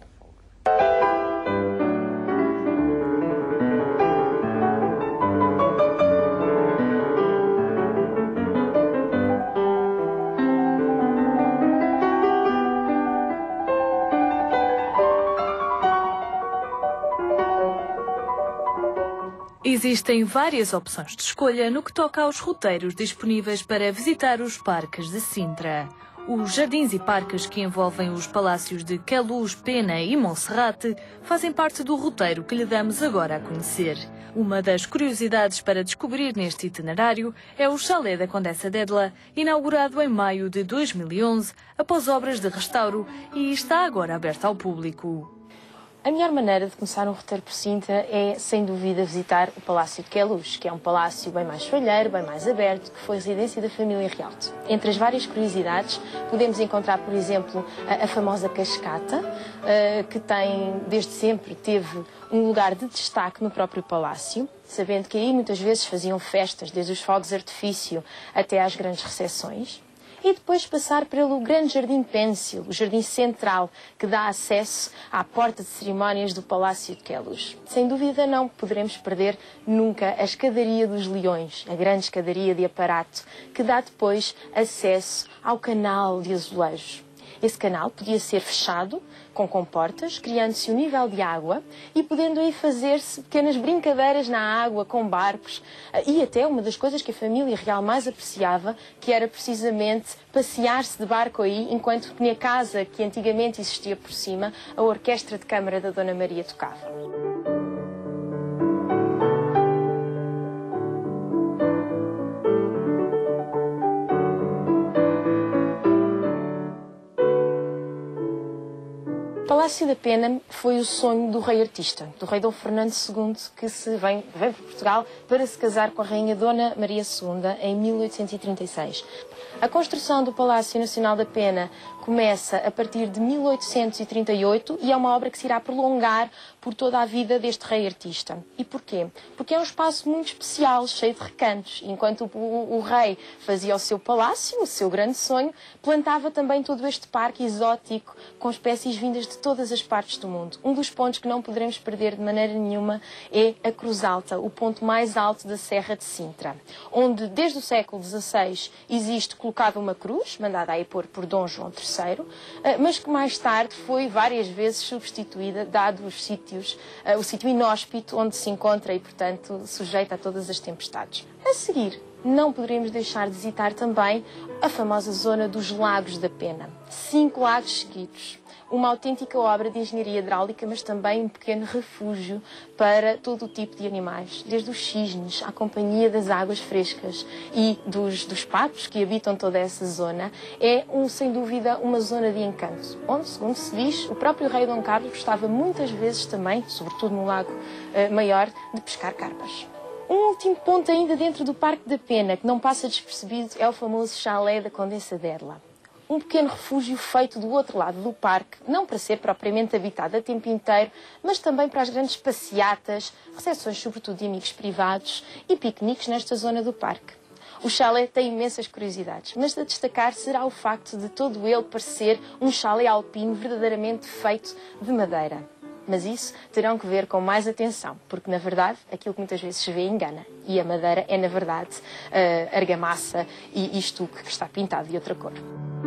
Existem várias opções de escolha no que toca aos roteiros disponíveis para visitar os parques de Sintra. Os jardins e parques que envolvem os palácios de Queluz, Pena e Monserrate fazem parte do roteiro que lhe damos agora a conhecer. Uma das curiosidades para descobrir neste itinerário é o Chalé da Condessa Dédla, inaugurado em maio de dois mil e onze, após obras de restauro, e está agora aberto ao público. A melhor maneira de começar um roteiro por Sintra é, sem dúvida, visitar o Palácio de Queluz, que é um palácio bem mais soalheiro, bem mais aberto, que foi residência da família real. Entre as várias curiosidades, podemos encontrar, por exemplo, a, a famosa cascata, uh, que tem, desde sempre, teve um lugar de destaque no próprio palácio, sabendo que aí muitas vezes faziam festas, desde os fogos de artifício até às grandes recepções. E depois passar pelo grande jardim Pêncil, o jardim central, que dá acesso à porta de cerimónias do Palácio de Queluz. Sem dúvida não poderemos perder nunca a escadaria dos leões, a grande escadaria de aparato, que dá depois acesso ao canal de azulejos. Esse canal podia ser fechado, com comportas, criando-se um nível de água e podendo aí fazer-se pequenas brincadeiras na água, com barcos, e até uma das coisas que a família real mais apreciava, que era precisamente passear-se de barco aí, enquanto que na casa que antigamente existia por cima, a orquestra de câmara da Dona Maria tocava. Palácio da Pena foi o sonho do rei artista, do rei Dom Fernando segundo, que se vem, vem para Portugal para se casar com a rainha Dona Maria segunda em mil oitocentos e trinta e seis. A construção do Palácio Nacional da Pena começa a partir de mil oitocentos e trinta e oito e é uma obra que se irá prolongar por toda a vida deste rei artista. E porquê? Porque é um espaço muito especial, cheio de recantos. Enquanto o, o, o rei fazia o seu palácio, o seu grande sonho, plantava também todo este parque exótico com espécies vindas de todas as partes do mundo. Um dos pontos que não poderemos perder de maneira nenhuma é a Cruz Alta, o ponto mais alto da Serra de Sintra, onde desde o século dezasseis existe colocada uma cruz, mandada aí pôr por Dom João terceiro, mas que mais tarde foi várias vezes substituída, dado os sítios, o sítio inóspito onde se encontra e, portanto, sujeita a todas as tempestades. A seguir, não poderíamos deixar de visitar também a famosa zona dos Lagos da Pena. Cinco lagos seguidos. Uma autêntica obra de engenharia hidráulica, mas também um pequeno refúgio para todo o tipo de animais, desde os cisnes, à companhia das águas frescas e dos, dos patos que habitam toda essa zona. É, um, sem dúvida, uma zona de encanto, onde, segundo se diz, o próprio rei Dom Carlos gostava muitas vezes também, sobretudo no Lago uh, Maior, de pescar carpas. Um último ponto ainda dentro do Parque da Pena, que não passa despercebido, é o famoso chalé da Condessa Derla. Um pequeno refúgio feito do outro lado do parque, não para ser propriamente habitado a tempo inteiro, mas também para as grandes passeatas, recepções sobretudo de amigos privados e piqueniques nesta zona do parque. O chalé tem imensas curiosidades, mas a destacar será o facto de todo ele parecer um chalé alpino verdadeiramente feito de madeira. Mas isso terão que ver com mais atenção, porque, na verdade, aquilo que muitas vezes se vê engana. E a madeira é, na verdade, uh, argamassa e estuque que está pintado de outra cor.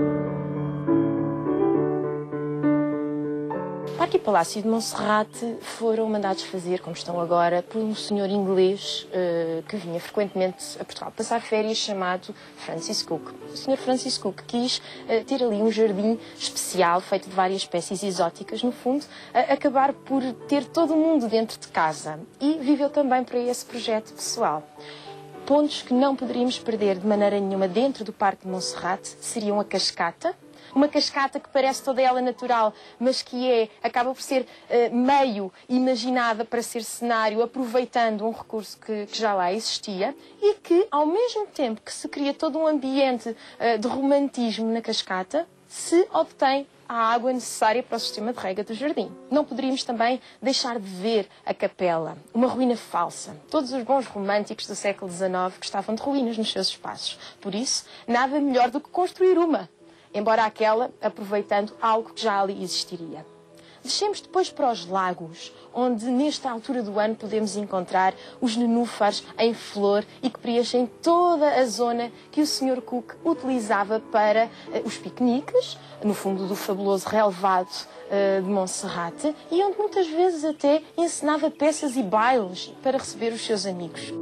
O Parque e Palácio de Monserrate foram mandados fazer, como estão agora, por um senhor inglês uh, que vinha frequentemente a Portugal passar férias, chamado Francis Cook. O senhor Francis Cook quis uh, ter ali um jardim especial, feito de várias espécies exóticas, no fundo, uh, acabar por ter todo o mundo dentro de casa. E viveu também para esse projeto pessoal. Pontos que não poderíamos perder de maneira nenhuma dentro do Parque de Monserrate seriam a cascata. Uma cascata que parece toda ela natural, mas que é, acaba por ser uh, meio imaginada para ser cenário, aproveitando um recurso que, que já lá existia e que, ao mesmo tempo que se cria todo um ambiente uh, de romantismo na cascata, se obtém a água necessária para o sistema de rega do jardim. Não poderíamos também deixar de ver a capela, uma ruína falsa. Todos os bons românticos do século dezenove gostavam de ruínas nos seus espaços. Por isso, nada melhor do que construir uma, embora aquela aproveitando algo que já ali existiria. Descemos depois para os lagos, onde nesta altura do ano podemos encontrar os nenúfares em flor e que preenchem toda a zona que o senhor Cook utilizava para uh, os piqueniques, no fundo do fabuloso relevado uh, de Monserrate, e onde muitas vezes até encenava peças e bailes para receber os seus amigos.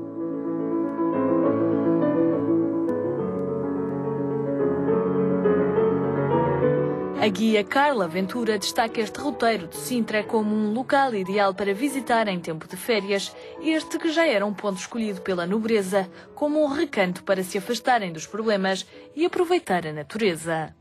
A guia Carla Ventura destaca este roteiro de Sintra como um local ideal para visitar em tempo de férias, este que já era um ponto escolhido pela nobreza como um recanto para se afastarem dos problemas e aproveitar a natureza.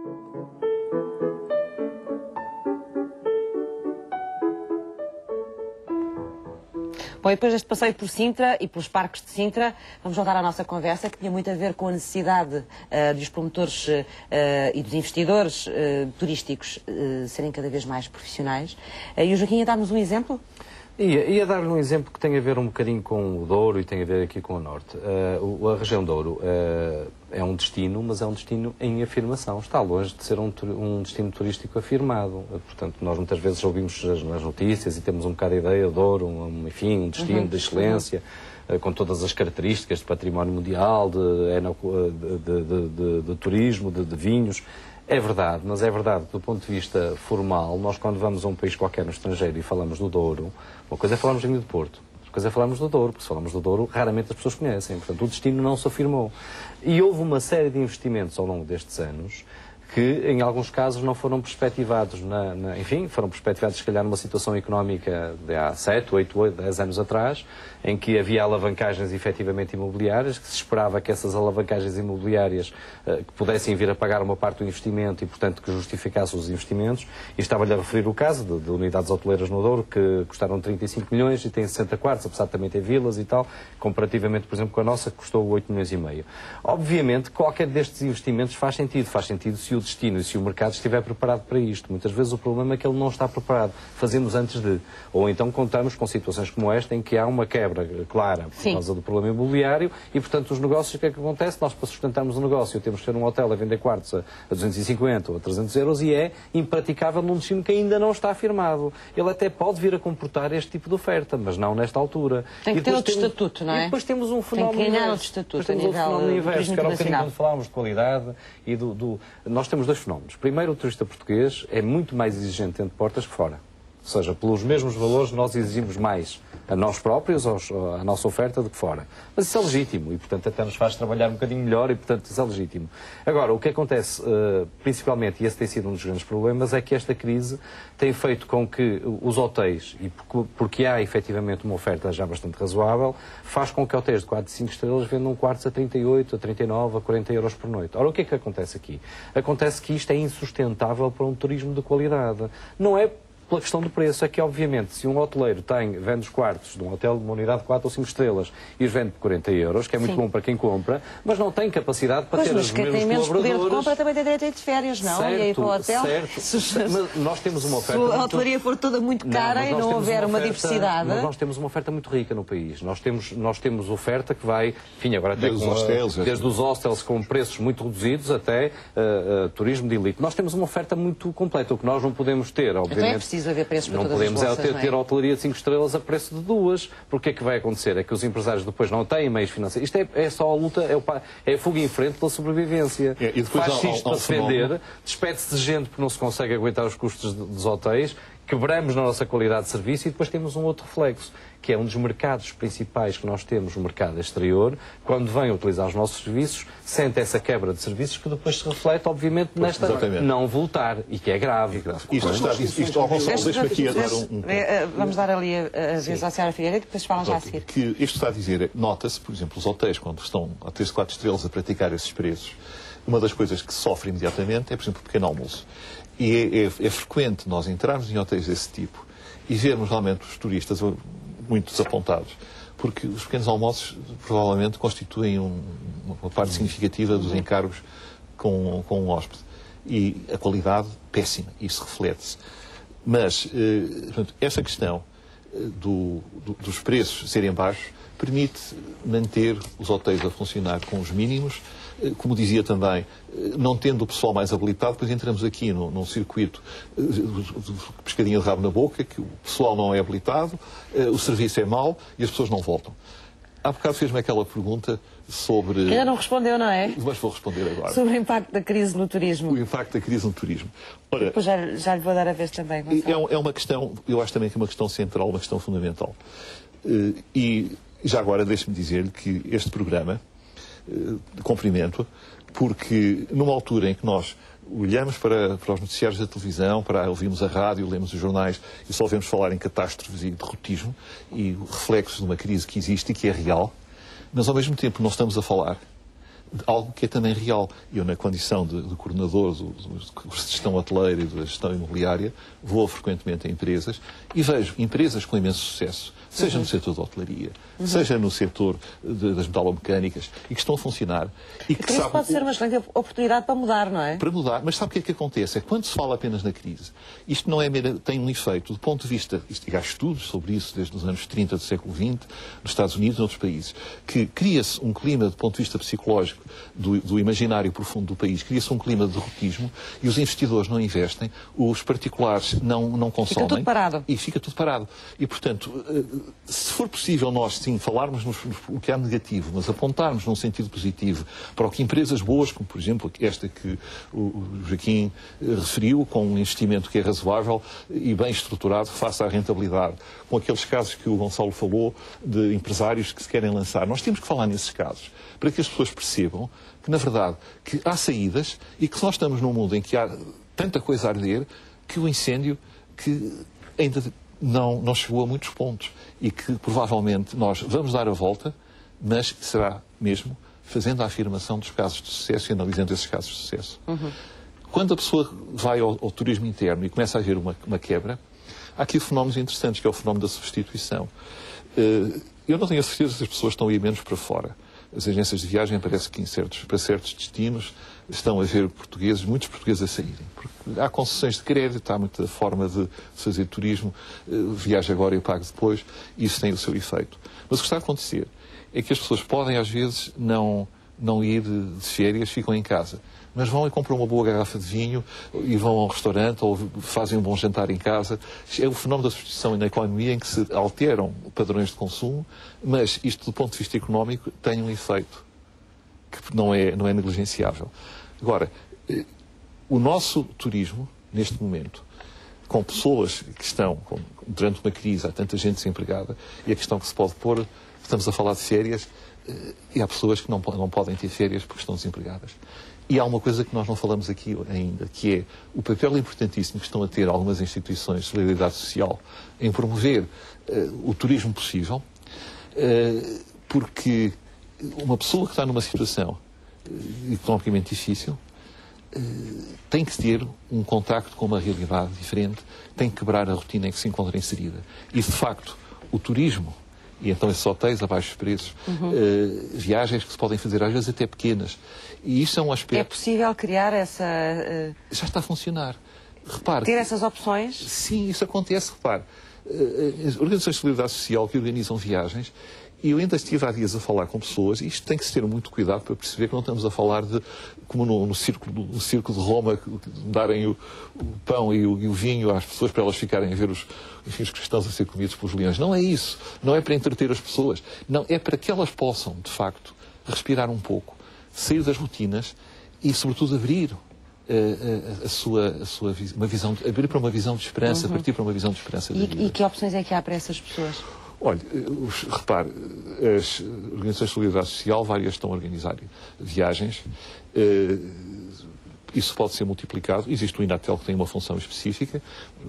Bom, e depois deste passeio por Sintra e pelos parques de Sintra, vamos voltar à nossa conversa, que tinha muito a ver com a necessidade uh, dos promotores uh, e dos investidores uh, turísticos uh, serem cada vez mais profissionais. Uh, e o Joaquim ia dar-nos um exemplo? Ia, ia dar-lhe um exemplo que tem a ver um bocadinho com o Douro e tem a ver aqui com o Norte. Uh, a região Douro uh, é um destino, mas é um destino em afirmação. Está longe de ser um, um destino turístico afirmado. Uh, portanto, nós muitas vezes ouvimos as, nas notícias e temos um bocado a ideia de Douro, um, enfim, um destino uhum. de excelência, uh, com todas as características de património mundial, de, de, de, de, de, de turismo, de, de vinhos. É verdade, mas é verdade que do ponto de vista formal, nós quando vamos a um país qualquer no estrangeiro e falamos do Douro, uma coisa é falarmos de vinho de Porto, outra coisa é falarmos do Douro, porque se falamos do Douro, raramente as pessoas conhecem, portanto o destino não se afirmou. E houve uma série de investimentos ao longo destes anos que em alguns casos não foram perspectivados, na, na, enfim, foram perspectivados se calhar numa situação económica de há sete, oito, dez anos atrás, em que havia alavancagens efetivamente imobiliárias, que se esperava que essas alavancagens imobiliárias uh, que pudessem vir a pagar uma parte do investimento e, portanto, que justificasse os investimentos. E estava-lhe a referir o caso de, de unidades hoteleiras no Douro, que custaram trinta e cinco milhões e têm sessenta quartos, apesar de também ter vilas e tal, comparativamente, por exemplo, com a nossa, que custou oito milhões e meio. Obviamente, qualquer destes investimentos faz sentido. Faz sentido se o destino e se o mercado estiver preparado para isto. Muitas vezes o problema é que ele não está preparado. Fazemos antes de. Ou então contamos com situações como esta, em que há uma quebra clara por Sim. causa do problema imobiliário e, portanto, os negócios, o que é que acontece? Nós, para sustentarmos o negócio, temos que ter um hotel a vender quartos a duzentos e cinquenta ou a trezentos euros e é impraticável num destino que ainda não está afirmado. Ele até pode vir a comportar este tipo de oferta, mas não nesta altura. Tem que ter outro temos... estatuto, não é? E depois temos um fenómeno Tem que ganhar outro estatuto a nível inverso, que era um bocadinho quando falávamos de qualidade e do, do... Nós temos dois fenómenos. Primeiro, o turista português é muito mais exigente dentro de portas que fora. Ou seja, pelos mesmos valores nós exigimos mais a nós próprios, aos, a nossa oferta, do que fora. Mas isso é legítimo e, portanto, até nos faz trabalhar um bocadinho melhor e, portanto, isso é legítimo. Agora, o que acontece, uh, principalmente, e esse tem sido um dos grandes problemas, é que esta crise tem feito com que os hotéis, e porque, porque há efetivamente uma oferta já bastante razoável, faz com que hotéis de quatro e cinco estrelas vendam quartos a trinta e oito, a trinta e nove, a quarenta euros por noite. Ora, o que é que acontece aqui? Acontece que isto é insustentável para um turismo de qualidade. Não é pela questão do preço, é que, obviamente, se um hoteleiro tem, vende os quartos de um hotel de uma unidade de quatro ou cinco estrelas e os vende por quarenta euros, que é muito Sim. bom para quem compra, mas não tem capacidade para pois, ter mas os quem mesmos tem menos poder de compra também tem direito a ir de férias, não? Certo, e aí para o hotel? Certo, mas nós temos uma oferta... Se a hotelaria muito... for toda muito cara não, e não houver uma, uma oferta, diversidade... Mas nós temos uma oferta muito rica no país. Nós temos, nós temos oferta que vai, enfim, agora até desde, com, os hostels, desde os hostels com preços muito reduzidos até uh, uh, turismo de elite. Nós temos uma oferta muito completa, o que nós não podemos ter, obviamente... Então é preciso haver preços para todas podemos as bolsas, é ter, não é? ter a hotelaria de cinco estrelas a preço de duas. Porque é que vai acontecer? É que os empresários depois não têm meios financeiros. Isto é, é só a luta, é, o, é a fuga em frente pela sobrevivência. É, e depois faz isto para se vender, fenómeno... despede-se de gente porque não se consegue aguentar os custos de, dos hotéis, quebramos na nossa qualidade de serviço e depois temos um outro reflexo, que é um dos mercados principais que nós temos, o mercado exterior, quando vêm utilizar os nossos serviços, sente essa quebra de serviços que depois se reflete, obviamente, nesta Exatamente. não voltar, e que é grave. É grave. Isto está, isto, isto, oh, deixa-me aqui a dar um... um... Vamos dar ali a vez à senhora Figueiredo e depois falam já a seguir. Que isto está a dizer, nota-se, por exemplo, os hotéis, quando estão a três, quatro estrelas a praticar esses preços, uma das coisas que se sofre imediatamente é, por exemplo, o pequeno almoço. E é, é, é frequente nós entrarmos em hotéis desse tipo e vermos realmente os turistas muito desapontados, porque os pequenos almoços provavelmente constituem um, uma parte significativa dos encargos com, com um hóspede. E a qualidade, péssima, isso reflete-se. Mas, eh, portanto, essa questão eh, do, do, dos preços serem baixos permite manter os hotéis a funcionar com os mínimos. Como dizia também, não tendo o pessoal mais habilitado, depois entramos aqui num, num circuito de pescadinha de rabo na boca, que o pessoal não é habilitado, o serviço é mau e as pessoas não voltam. Há bocado fez-me aquela pergunta sobre... Ainda não respondeu, não é? Mas vou responder agora. Sobre o impacto da crise no turismo. O impacto da crise no turismo. Ora, depois já, já lhe vou dar a vez também. É, é uma questão, eu acho também que é uma questão central, uma questão fundamental. E já agora deixe-me dizer-lhe que este programa cumprimento, porque numa altura em que nós olhamos para, para os noticiários da televisão, para ouvimos a rádio, lemos os jornais e só vemos falar em catástrofes e derrotismo e reflexos de uma crise que existe e que é real, mas ao mesmo tempo não estamos a falar de algo que é também real. Eu, na condição de, de coordenador do, do curso de gestão hoteleira e da gestão imobiliária, vou frequentemente a empresas e vejo empresas com imenso sucesso, seja uhum. no setor da hotelaria, uhum. seja no setor de, das metalomecânicas, e que estão a funcionar. E que isso sabe, pode ser uma excelente oportunidade para mudar, não é? Para mudar, mas sabe o que é que acontece? É que quando se fala apenas na crise, isto não é mera, tem um efeito, do ponto de vista, isto, há estudos sobre isso desde os anos trinta do século vinte, nos Estados Unidos e noutros países, que cria-se um clima, do ponto de vista psicológico, do, do imaginário profundo do país, cria-se um clima de derrotismo e os investidores não investem, os particulares não, não consomem. Fica tudo parado. E fica tudo parado. E, portanto, se for possível nós, sim, falarmos no, no que há negativo, mas apontarmos num sentido positivo para o que empresas boas, como por exemplo esta que o, o Joaquim referiu, com um investimento que é razoável e bem estruturado, face à rentabilidade, com aqueles casos que o Gonçalo falou de empresários que se querem lançar. Nós temos que falar nesses casos, para que as pessoas percebam percebam que, na verdade, que há saídas e que nós estamos num mundo em que há tanta coisa a arder que o incêndio que ainda não, não chegou a muitos pontos e que provavelmente nós vamos dar a volta, mas será mesmo fazendo a afirmação dos casos de sucesso e analisando esses casos de sucesso. Uhum. Quando a pessoa vai ao, ao turismo interno e começa a haver uma, uma quebra, há aqui fenómenos interessantes, que é o fenómeno da substituição. Uh, eu não tenho a certeza se as pessoas estão a ir menos para fora. As agências de viagem parece que em certos, para certos destinos estão a ver portugueses, muitos portugueses a saírem. Porque há concessões de crédito, há muita forma de fazer turismo, uh, viaja agora e pague depois, e isso tem o seu efeito. Mas o que está a acontecer é que as pessoas podem, às vezes, não, não ir de férias, ficam em casa. Mas vão e compram uma boa garrafa de vinho e vão a um restaurante ou fazem um bom jantar em casa. É o fenómeno da substituição na economia em que se alteram padrões de consumo, mas isto, do ponto de vista económico, tem um efeito que não é, não é negligenciável. Agora, o nosso turismo, neste momento, com pessoas que estão, com, durante uma crise, há tanta gente desempregada, e a questão que se pode pôr, estamos a falar de férias, e há pessoas que não, não podem ter férias porque estão desempregadas. E há uma coisa que nós não falamos aqui ainda, que é o papel importantíssimo que estão a ter algumas instituições de solidariedade social em promover uh, o turismo possível, uh, porque uma pessoa que está numa situação uh, economicamente difícil uh, tem que ter um contacto com uma realidade diferente, tem que quebrar a rotina em que se encontra inserida. E, de facto, o turismo, e então esses hotéis a baixos preços, uhum. uh, viagens que se podem fazer, às vezes até pequenas. E isso é um aspecto... É possível criar essa... Uh... Já está a funcionar. Repare... Ter essas opções? Sim, isso acontece, repare. Uh, as organizações de solidariedade social que organizam viagens, e eu ainda estive há dias a falar com pessoas, e isto tem que se ter muito cuidado para perceber que não estamos a falar de, como no, no, círculo, no círculo de Roma, darem o, o pão e o, e o vinho às pessoas para elas ficarem a ver os, enfim, os cristãos a ser comidos pelos leões. Não é isso. Não é para entreter as pessoas. Não, é para que elas possam, de facto, respirar um pouco, sair das rotinas e, sobretudo, abrir a, a, a sua, a sua uma visão, abrir para uma visão de esperança, uhum. partir para uma visão de esperança. E, e que opções é que há para essas pessoas? Olha, os, repare, as organizações de solidariedade social, várias estão a organizar viagens. Uh, isso pode ser multiplicado. Existe o Inatel, que tem uma função específica.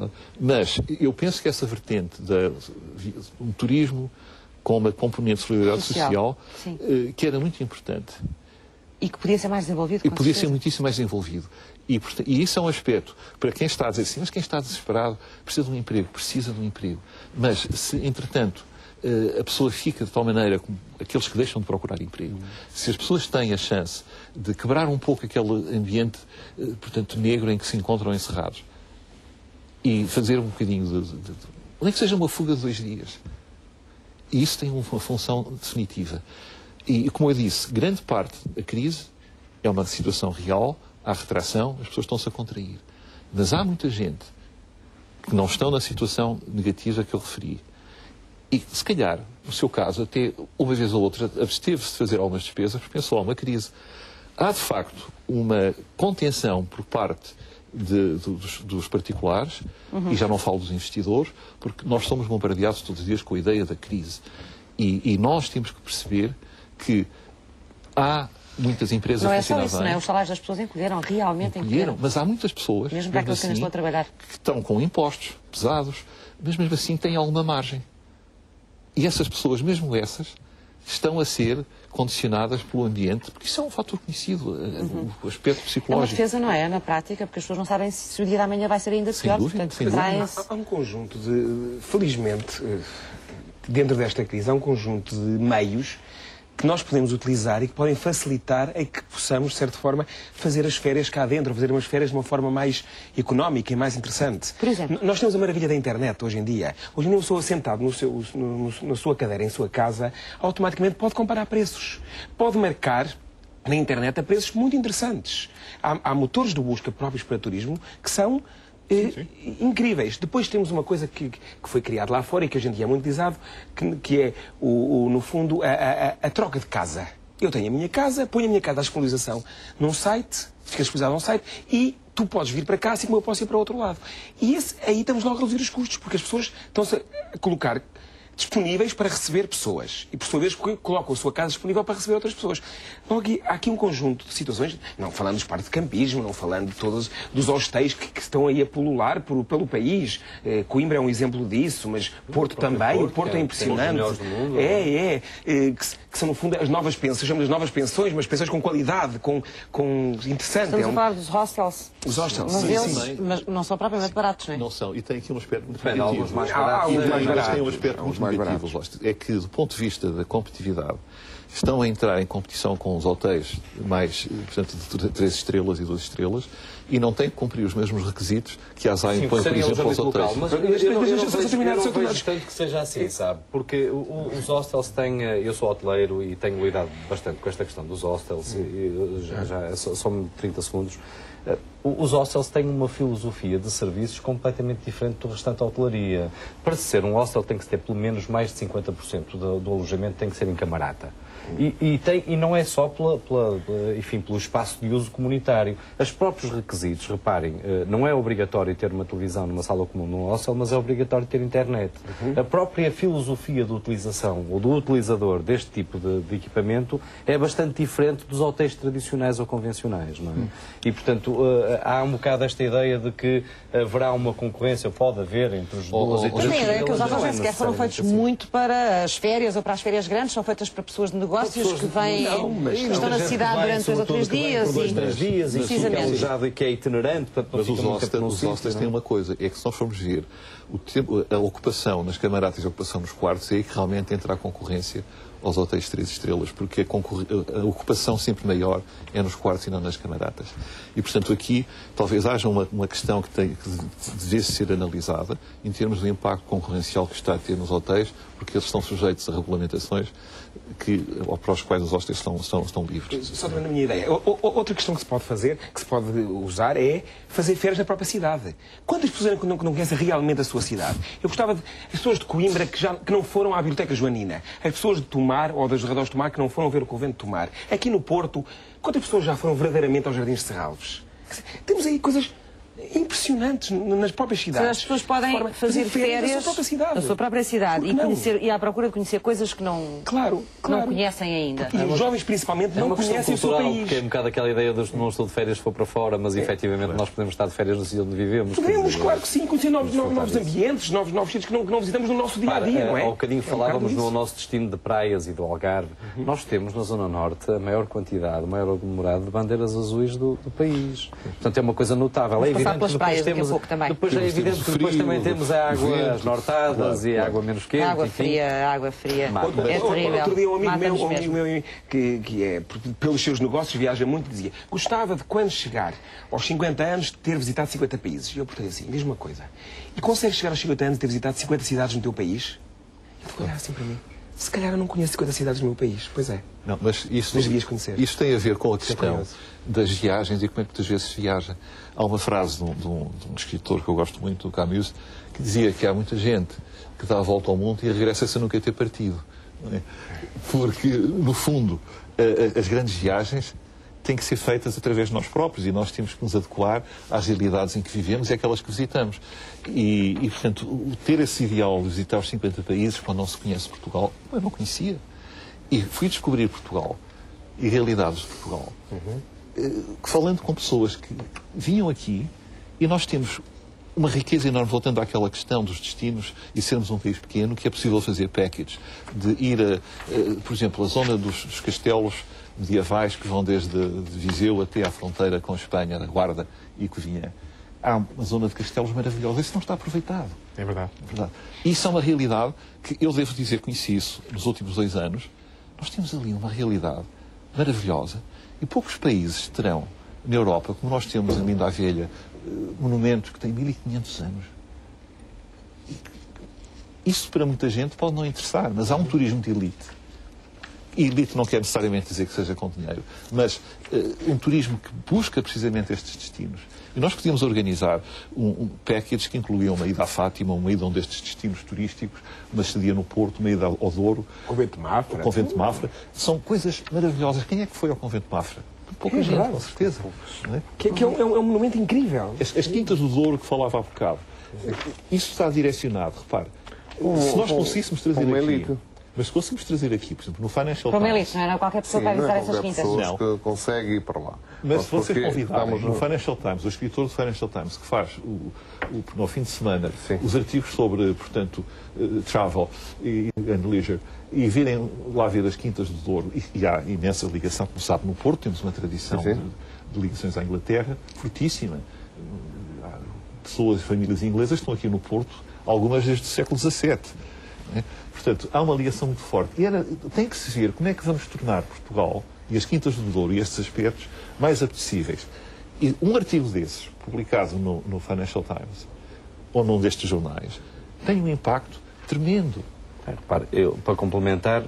Mas eu penso que essa vertente de um turismo com uma componente de solidariedade social, social uh, que era muito importante. E que podia ser mais desenvolvido, com E podia certeza. ser muitíssimo mais desenvolvido. E, e isso é um aspecto, para quem está a dizer assim, mas quem está desesperado precisa de um emprego, precisa de um emprego. Mas se, entretanto, a pessoa fica de tal maneira como aqueles que deixam de procurar emprego, se as pessoas têm a chance de quebrar um pouco aquele ambiente, portanto, negro em que se encontram encerrados e fazer um bocadinho de... de, de nem que seja uma fuga de dois dias. E isso tem uma função definitiva. E, como eu disse, grande parte da crise é uma situação real, há retração, as pessoas estão-se a contrair. Mas há muita gente que não estão na situação negativa que eu referi. E, se calhar, no seu caso, até uma vez ou outra, absteve-se de fazer algumas despesas porque pensou, há uma crise. Há, de facto, uma contenção por parte de, de, dos, dos particulares, uhum. e já não falo dos investidores, porque nós somos bombardeados todos os dias com a ideia da crise. E, e nós temos que perceber que há muitas empresas não a é só funcionar isso, bem. Não é? Os salários das pessoas encolheram, realmente encolheram. encolheram. Mas há muitas pessoas, mesmo para aqueles que ainda estão a trabalhar, que estão com impostos pesados, mas mesmo assim têm alguma margem. E essas pessoas, mesmo essas, estão a ser condicionadas pelo ambiente, porque isso é um fator conhecido, uhum. o aspecto psicológico. É uma defesa, não é, na prática, porque as pessoas não sabem se o dia da manhã vai ser ainda pior. Dúvida, portanto, há, há um conjunto de, felizmente, dentro desta crise, há um conjunto de meios que nós podemos utilizar e que podem facilitar a que possamos, de certa forma, fazer as férias cá dentro, fazer umas férias de uma forma mais económica e mais interessante. Por exemplo? Nós temos a maravilha da internet hoje em dia. Hoje em dia, uma pessoa sentado no seu, no, na sua cadeira, em sua casa, automaticamente pode comparar preços. Pode marcar na internet a preços muito interessantes. Há, há motores de busca próprios para turismo que são Eh, sim, sim. incríveis. Depois temos uma coisa que, que foi criada lá fora e que hoje em dia é muito utilizado, que, que é, o, o, no fundo, a, a, a troca de casa. Eu tenho a minha casa, ponho a minha casa à disponibilização num site, fica disponibilizado num site, e tu podes vir para cá, assim como eu posso ir para o outro lado. E esse, aí estamos logo a reduzir os custos, porque as pessoas estão-se a colocar disponíveis para receber pessoas. E, por sua vez, colocam a sua casa disponível para receber outras pessoas. Então, aqui, há aqui um conjunto de situações, não falando dos parques de campismo, não falando de todos dos hostéis que, que estão aí a pulular por, pelo país. Eh, Coimbra é um exemplo disso, mas Porto também. O Porto é, é impressionante. Mundo, é, é. é que, que são, no fundo, as novas pensões, chamamos as novas pensões, mas pensões com qualidade, com, com interessante. Estamos é um... a falar dos hostels. Os hostels, mas sim, eles, sim. Mas não são propriamente baratos, não é? Não são. E tem aqui um aspecto muito Depende, alguns mais baratos. Há, há, e mais baratos. têm um aspecto muito negativo. É que, do ponto de vista da competitividade, estão a entrar em competição com os hotéis mais, portanto, de três estrelas e duas estrelas e não têm que cumprir os mesmos requisitos que a ASAI impõe, por exemplo, aos hotéis. Mas eu, eu, eu, eu, eu, eu, eu não vejo tanto que seja assim, sabe? Porque o, os hostels têm... Eu sou hoteleiro e tenho lidado bastante com esta questão dos hostels. E, e, já, já, só, só trinta segundos. Os hostels têm uma filosofia de serviços completamente diferente do restante da hotelaria. Para ser um hostel tem que ter pelo menos mais de cinquenta por cento do, do alojamento tem que ser em camarata. E, e, tem, e não é só pela, pela, enfim, pelo espaço de uso comunitário. Os próprios requisitos, reparem, não é obrigatório ter uma televisão numa sala comum num hostel, mas é obrigatório ter internet. Uhum. A própria filosofia de utilização ou do utilizador deste tipo de, de equipamento é bastante diferente dos hotéis tradicionais ou convencionais, não é? Uhum. E, portanto, há um bocado esta ideia de que haverá uma concorrência, pode haver, entre os duas e três. Mas a ideia é que os hostels nem sequer foram feitos assim. muito para as férias ou para as férias grandes, são feitas para pessoas de negócios que vêm, não, mas, que estão na cidade durante dois ou três dias. Dois, e, três dias e que é alojado e que é itinerante. Portanto, mas os hostels, os hostels têm uma coisa, é que se nós formos ver o tempo, a ocupação nas camaratas e a ocupação nos quartos, é aí que realmente entra a concorrência aos hotéis de três estrelas, porque a, a ocupação sempre maior é nos quartos e não nas camaratas. E, portanto, aqui talvez haja uma, uma questão que, tem, que devesse ser analisada em termos do impacto concorrencial que está a ter nos hotéis, porque eles estão sujeitos a regulamentações que, ou para os quais os hostéis estão, estão, estão livres. Só dando a minha ideia. O, o, outra questão que se pode fazer, que se pode usar, é fazer férias na própria cidade. Quantas pessoas não, não conhecem realmente a sua cidade? Eu gostava de... As pessoas de Coimbra que, já, que não foram à Biblioteca Joanina. As pessoas de Tomar, ou das Redós de Tomar, que não foram ver o Convento de Tomar. Aqui no Porto, quantas pessoas já foram verdadeiramente aos Jardins de Serralves? Temos aí coisas impressionantes nas próprias cidades. As pessoas podem forma, fazer férias na sua própria cidade, na sua própria cidade e, conhecer, e à procura de conhecer coisas que não, claro, claro. não conhecem ainda. E os jovens, principalmente, é não conhecem o seu país. Porque é um bocado aquela ideia de não estou de férias se for para fora, mas é, efetivamente claro. Nós podemos estar de férias no sítio onde vivemos. Podemos, claro que sim, conhecer novos, novos, novos ambientes, novos, novos sítios que não, que não visitamos no nosso dia-a-dia, não é? Há um bocadinho falávamos é um no nosso destino de praias e do Algarve. Uhum. Nós temos na Zona Norte a maior quantidade, o maior aglomerado de bandeiras azuis do, do país. Portanto, é uma coisa notável. É evidente que depois temos pouco também. Depois é evidente que depois também temos a água as nortadas e a água menos quente. A água fria, a água fria. É terrível. Outro dia um amigo meu, um amigo meu que, que é, pelos seus negócios, viaja muito, dizia: gostava de, quando chegar aos cinquenta anos, ter visitado cinquenta países. E eu perguntei assim: diz uma coisa, e consegues chegar aos cinquenta anos e ter visitado cinquenta cidades no teu país? Ele ficou a olhar assim para mim: se calhar eu não conheço cinquenta cidades no meu país. Pois é. Não, mas isso, mas devias conhecer. Isso tem a ver com a questão das viagens e como é que muitas vezes se viaja. Há uma frase de um, de, um, de um escritor que eu gosto muito, do Camus, que dizia que há muita gente que dá a volta ao mundo e regressa sem nunca ter partido. Não é? Porque, no fundo, a, a, as grandes viagens têm que ser feitas através de nós próprios e nós temos que nos adequar às realidades em que vivemos e àquelas que visitamos. E, e portanto, ter esse ideal de visitar os cinquenta países quando não se conhece Portugal, eu não conhecia. E fui descobrir Portugal e realidades de Portugal, uhum. falando com pessoas que vinham aqui, e nós temos uma riqueza enorme, voltando àquela questão dos destinos e sermos um país pequeno, que é possível fazer packages, de ir, a, por exemplo, a zona dos, dos castelos medievais que vão desde de Viseu até à fronteira com a Espanha, da Guarda e Covilhã. Há uma zona de castelos maravilhosa. Isso não está aproveitado. É verdade. É verdade. Isso é uma realidade que eu devo dizer, conheci isso nos últimos dois anos. Nós temos ali uma realidade maravilhosa e poucos países terão, na Europa, como nós temos em Linda a Velha, monumentos que têm mil e quinhentos anos. Isso para muita gente pode não interessar, mas há um turismo de elite. E elite não quer necessariamente dizer que seja com dinheiro, mas uh, um turismo que busca precisamente estes destinos. E nós podíamos organizar um, um package que incluía uma ida à Fátima, uma ida a um destes destinos turísticos, uma estadia no Porto, uma ida ao Douro. O Convento de Mafra. O Convento de Mafra. São coisas maravilhosas. Quem é que foi ao Convento de Mafra? Pouca é gente, verdade, com certeza. Não é? Que, que é, um, é um monumento incrível. As, as Quintas do Douro que falava há bocado. Isso está direcionado, repare, se nós conseguíssemos trazer uma aqui... elite. Mas se conseguimos trazer aqui, por exemplo, no Financial Para uma Times... elite, não é qualquer pessoa Sim, para visitar não é essas quintas. pessoas Não. que conseguem ir para lá. Mas se vocês Porque convidarem estamos no Financial Times, o escritor do Financial Times, que faz o, o, no fim de semana Sim. os artigos sobre, portanto, uh, travel e and leisure, e virem lá ver as Quintas do Douro, e, e há imensa ligação, como sabe, no Porto temos uma tradição Sim. de, de ligações à Inglaterra fortíssima. Há pessoas, famílias inglesas estão aqui no Porto, algumas desde o século dezassete. Né? Portanto, há uma ligação muito forte. E era, tem que se ver como é que vamos tornar Portugal e as Quintas do Douro e estes aspectos mais apetecíveis. E um artigo desses, publicado no, no Financial Times, ou num destes jornais, tem um impacto tremendo. É, repare, eu, para complementar,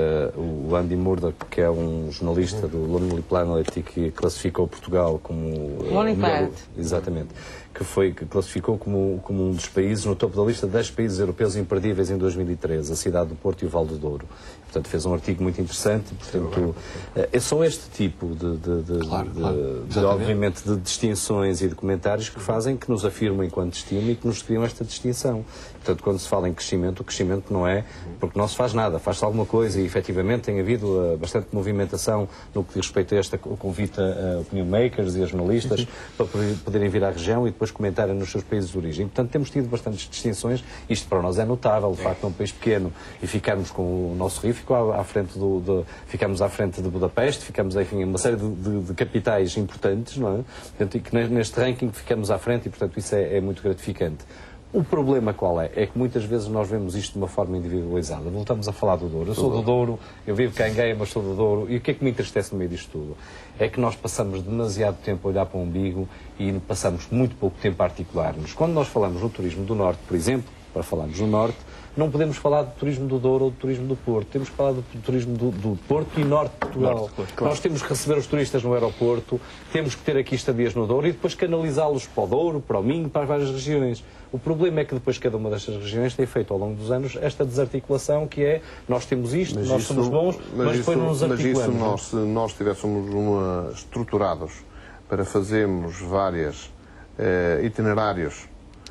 uh, o Andy Murdoch, que é um jornalista do Lonely Planet e que classificou Portugal como... Uh, Lonely melhor, Planet. Exatamente. Que, foi, que classificou como, como um dos países, no topo da lista de dez países europeus imperdíveis em dois mil e treze, a cidade do Porto e o Val do Douro. Portanto, fez um artigo muito interessante. Portanto, é só este tipo de, de, de, Claro, de, claro. de, de obviamente, de distinções e de comentários que fazem que nos afirmam enquanto destino e que nos criam esta distinção. Portanto, quando se fala em crescimento, o crescimento não é porque não se faz nada, faz-se alguma coisa e, efetivamente, tem havido uh, bastante movimentação no que diz respeito a este convite a uh, opinion makers e a jornalistas uhum. para poderem vir à região e depois comentarem nos seus países de origem. Portanto, temos tido bastantes distinções. Isto para nós é notável, de facto, é um país pequeno e ficarmos com o nosso rio, ficou à, à frente do, de, ficamos à frente de Budapeste, ficamos, enfim, uma série de, de, de capitais importantes, não é? Portanto, e que neste ranking ficamos à frente e, portanto, isso é, é muito gratificante. O problema qual é? É que muitas vezes nós vemos isto de uma forma individualizada. Voltamos a falar do Douro. Eu sou do Douro, eu vivo cá em Gaia, mas sou do Douro. E o que é que me entristece no meio disto tudo? É que nós passamos demasiado tempo a olhar para o umbigo e passamos muito pouco tempo a articular-nos. Quando nós falamos no turismo do Norte, por exemplo, para falarmos do Norte, não podemos falar do turismo do Douro ou do turismo do Porto. Temos que falar do turismo do, do Porto e Norte de Portugal. Norte, claro. Nós temos que receber os turistas no aeroporto, temos que ter aqui estadias no Douro e depois canalizá-los para o Douro, para o Minho, para as várias regiões. O problema é que depois cada uma destas regiões tem feito ao longo dos anos esta desarticulação que é, nós temos isto, mas nós isso, somos bons, mas, mas depois isso, não nos Mas articulamos. isso, nós, se nós estivéssemos uma, estruturados para fazermos várias eh, itinerários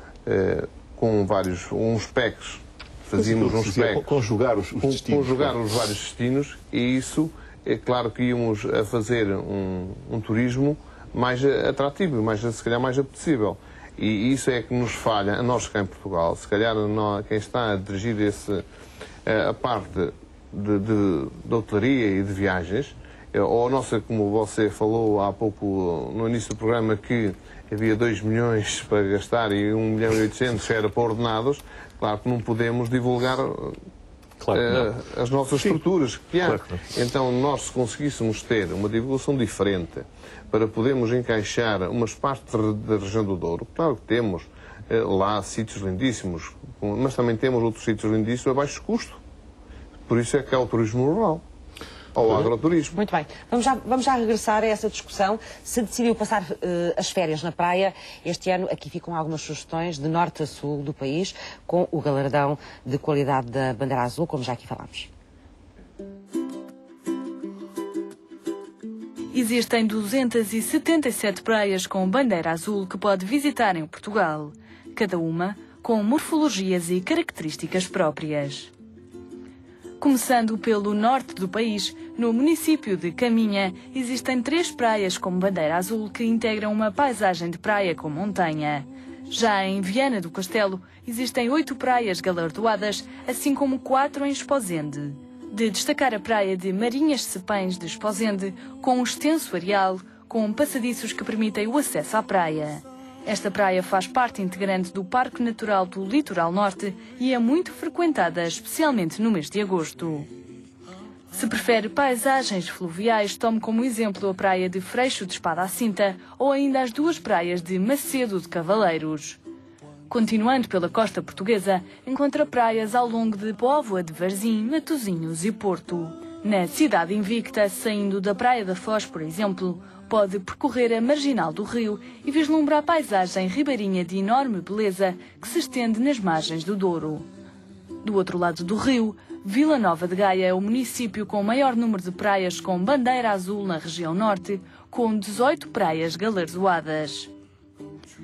eh, com vários, uns packs, fazíamos uns packs, conjugar os, os destinos. Conjugar os vários destinos e isso, é claro que íamos a fazer um, um turismo mais atrativo, mais, se calhar mais apetecível. E isso é que nos falha, a nós cá em Portugal, se calhar nós, quem está a dirigir esse, a parte de, de, de hotelaria e de viagens, ou a nossa, como você falou há pouco no início do programa, que havia dois milhões para gastar e um milhão e oitocentos era para ordenados, claro que não podemos divulgar claro uh, as nossas Sim. estruturas que há. Claro que então, nós, se conseguíssemos ter uma divulgação diferente para podermos encaixar umas partes da região do Douro, claro que temos uh, lá sítios lindíssimos, mas também temos outros sítios lindíssimos a baixo custo. Por isso é que é o turismo rural. Ao agroturismo. Muito bem. Vamos já, vamos já regressar a essa discussão. Se decidiu passar uh, as férias na praia, este ano aqui ficam algumas sugestões de norte a sul do país, com o galardão de qualidade da bandeira azul, como já aqui falámos. Existem duzentas e setenta e sete praias com bandeira azul que pode visitar em Portugal, cada uma com morfologias e características próprias. Começando pelo norte do país, no município de Caminha, existem três praias com bandeira azul que integram uma paisagem de praia com montanha. Já em Viana do Castelo, existem oito praias galardoadas, assim como quatro em Esposende. De destacar a praia de Marinhas Cepães de Esposende, com um extenso areal, com passadiços que permitem o acesso à praia. Esta praia faz parte integrante do Parque Natural do Litoral Norte e é muito frequentada, especialmente no mês de agosto. Se prefere paisagens fluviais, tome como exemplo a praia de Freixo de Espada à Cinta ou ainda as duas praias de Macedo de Cavaleiros. Continuando pela costa portuguesa, encontra praias ao longo de Póvoa de Varzim, Matosinhos e Porto. Na cidade invicta, saindo da Praia da Foz, por exemplo, pode percorrer a marginal do rio e vislumbrar a paisagem ribeirinha de enorme beleza que se estende nas margens do Douro. Do outro lado do rio, Vila Nova de Gaia é o município com o maior número de praias com bandeira azul na região norte, com dezoito praias galardoadas. Se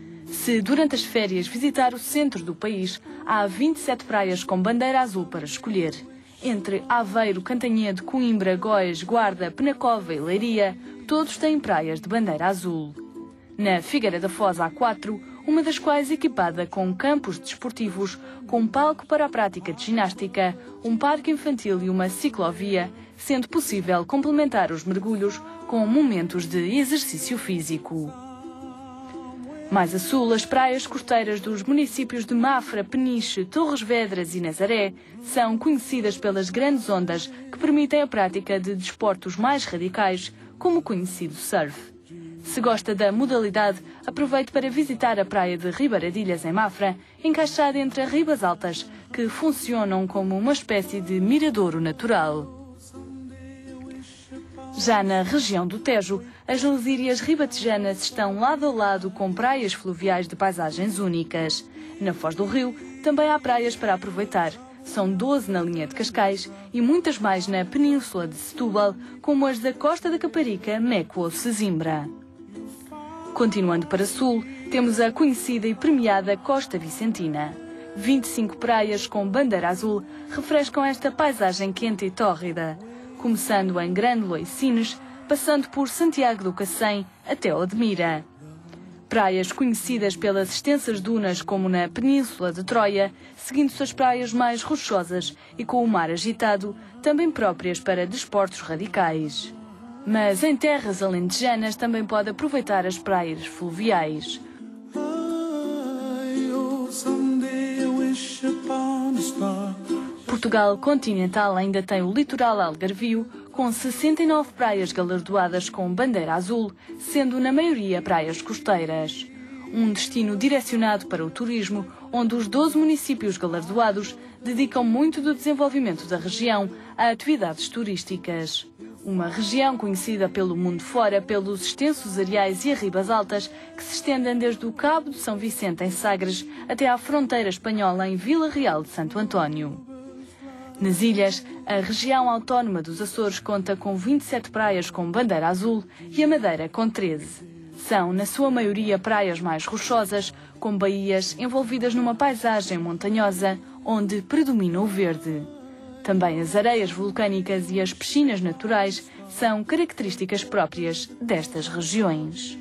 Se durante as férias visitar o centro do país, há vinte e sete praias com bandeira azul para escolher. Entre Aveiro, Cantanhede, Coimbra, Góis, Guarda, Penacova e Leiria, todos têm praias de bandeira azul. Na Figueira da Foz há quatro, uma das quais equipada com campos desportivos, com um palco para a prática de ginástica, um parque infantil e uma ciclovia, sendo possível complementar os mergulhos com momentos de exercício físico. Mais a sul, as praias costeiras dos municípios de Mafra, Peniche, Torres Vedras e Nazaré são conhecidas pelas grandes ondas que permitem a prática de desportos mais radicais, como o conhecido surf. Se gosta da modalidade, aproveite para visitar a praia de Ribeiradilhas, em Mafra, encaixada entre as Ribas Altas, que funcionam como uma espécie de miradouro natural. Já na região do Tejo, as Lusírias ribatejanas estão lado a lado com praias fluviais de paisagens únicas. Na Foz do Rio, também há praias para aproveitar. São doze na linha de Cascais e muitas mais na península de Setúbal, como as da Costa da Caparica, Meco ou Sesimbra. Continuando para sul, temos a conhecida e premiada Costa Vicentina. vinte e cinco praias com bandeira azul refrescam esta paisagem quente e tórrida, começando em Grândola e Sines, passando por Santiago do Cacém até Odmira. Praias conhecidas pelas extensas dunas como na Península de Troia, seguindo-se as praias mais rochosas e com o mar agitado, também próprias para desportos radicais. Mas em terras alentejanas também pode aproveitar as praias fluviais. Portugal continental ainda tem o litoral algarvio, com sessenta e nove praias galardoadas com bandeira azul, sendo na maioria praias costeiras. Um destino direcionado para o turismo, onde os doze municípios galardoados dedicam muito do desenvolvimento da região a atividades turísticas. Uma região conhecida pelo mundo fora pelos extensos areais e arribas altas que se estendem desde o Cabo de São Vicente em Sagres até à fronteira espanhola em Vila Real de Santo António. Nas ilhas, a região autónoma dos Açores conta com vinte e sete praias com bandeira azul e a Madeira com treze. São, na sua maioria, praias mais rochosas, com baías envolvidas numa paisagem montanhosa, onde predomina o verde. Também as areias vulcânicas e as piscinas naturais são características próprias destas regiões.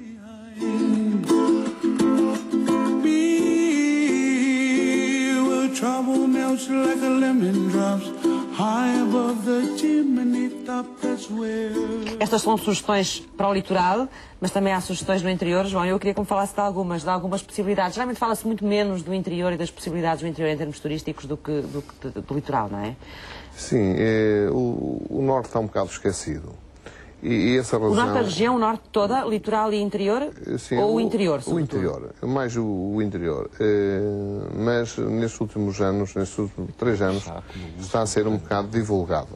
Estas são sugestões para o litoral, mas também há sugestões no interior. João, eu queria que me falasse de algumas, de algumas possibilidades. Geralmente fala-se muito menos do interior e das possibilidades do interior em termos turísticos do que do, do, do litoral, não é? Sim, é, o, o norte está um bocado esquecido. E, e essa razão... O norte da região, o norte toda, litoral e interior? Sim, ou o, o interior, sobretudo? O interior, mais o, o interior. É, mas nestes últimos anos, nestes últimos três anos, está a ser um bocado divulgado.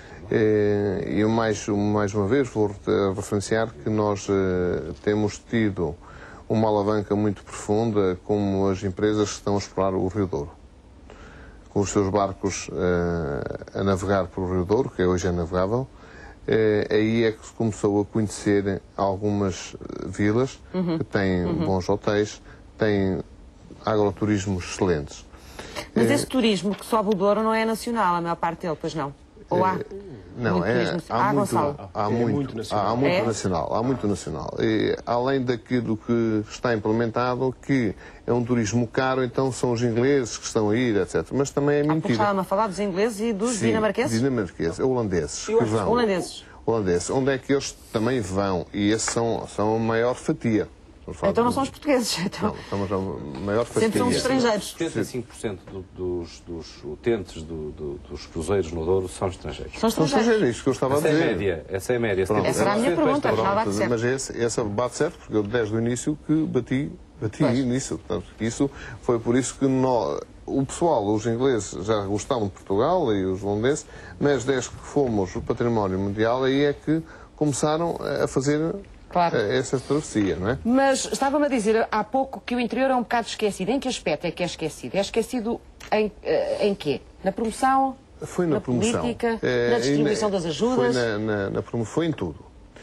É, e eu mais, mais uma vez vou referenciar que nós é, temos tido uma alavanca muito profunda como as empresas que estão a explorar o Rio Douro. Com os seus barcos é, a navegar pelo Rio Douro, que hoje é navegável. É, aí é que se começou a conhecer algumas vilas uhum. que têm uhum. bons hotéis, têm agroturismos excelentes. Mas é, esse turismo que sobe o Douro não é nacional, a maior parte dele, pois não? Ou há? Não, é, há, ah, muito, há, é muito, muito nacional. Há muito é? nacional. Há muito nacional. E, além daquilo que está implementado, que é um turismo caro, então são os ingleses que estão a ir, etcétera. Mas também é mentira. Estava-me a falar dos ingleses e dos Sim, dinamarqueses? dinamarqueses, holandeses. Que vão. Holandeses. Holandeses. Onde é que eles também vão? E esses são, são a maior fatia. Então não são os portugueses. Então... Não, somos a maior fatia. Sempre são os estrangeiros. setenta e cinco por cento do, dos, dos utentes do, do, dos cruzeiros no Douro são estrangeiros. São estrangeiros. São estrangeiros, isso que eu estava essa a dizer. É a média, essa é a média. Pronto, essa era a minha pergunta, já bate certo. Mas esse, essa bate certo, porque eu desde o início que bati, bati nisso. Portanto, isso foi por isso que nós, o pessoal, os ingleses já gostavam de Portugal e os holandeses, mas desde que fomos o património mundial, aí é que começaram a fazer... Claro. Essa travessia, não é? Mas estava-me a dizer há pouco que o interior é um bocado esquecido. Em que aspecto é que é esquecido? É esquecido em, em quê? Na promoção? Foi na, na promoção. política? É, na distribuição na, das ajudas? Foi, na, na, na, foi em tudo.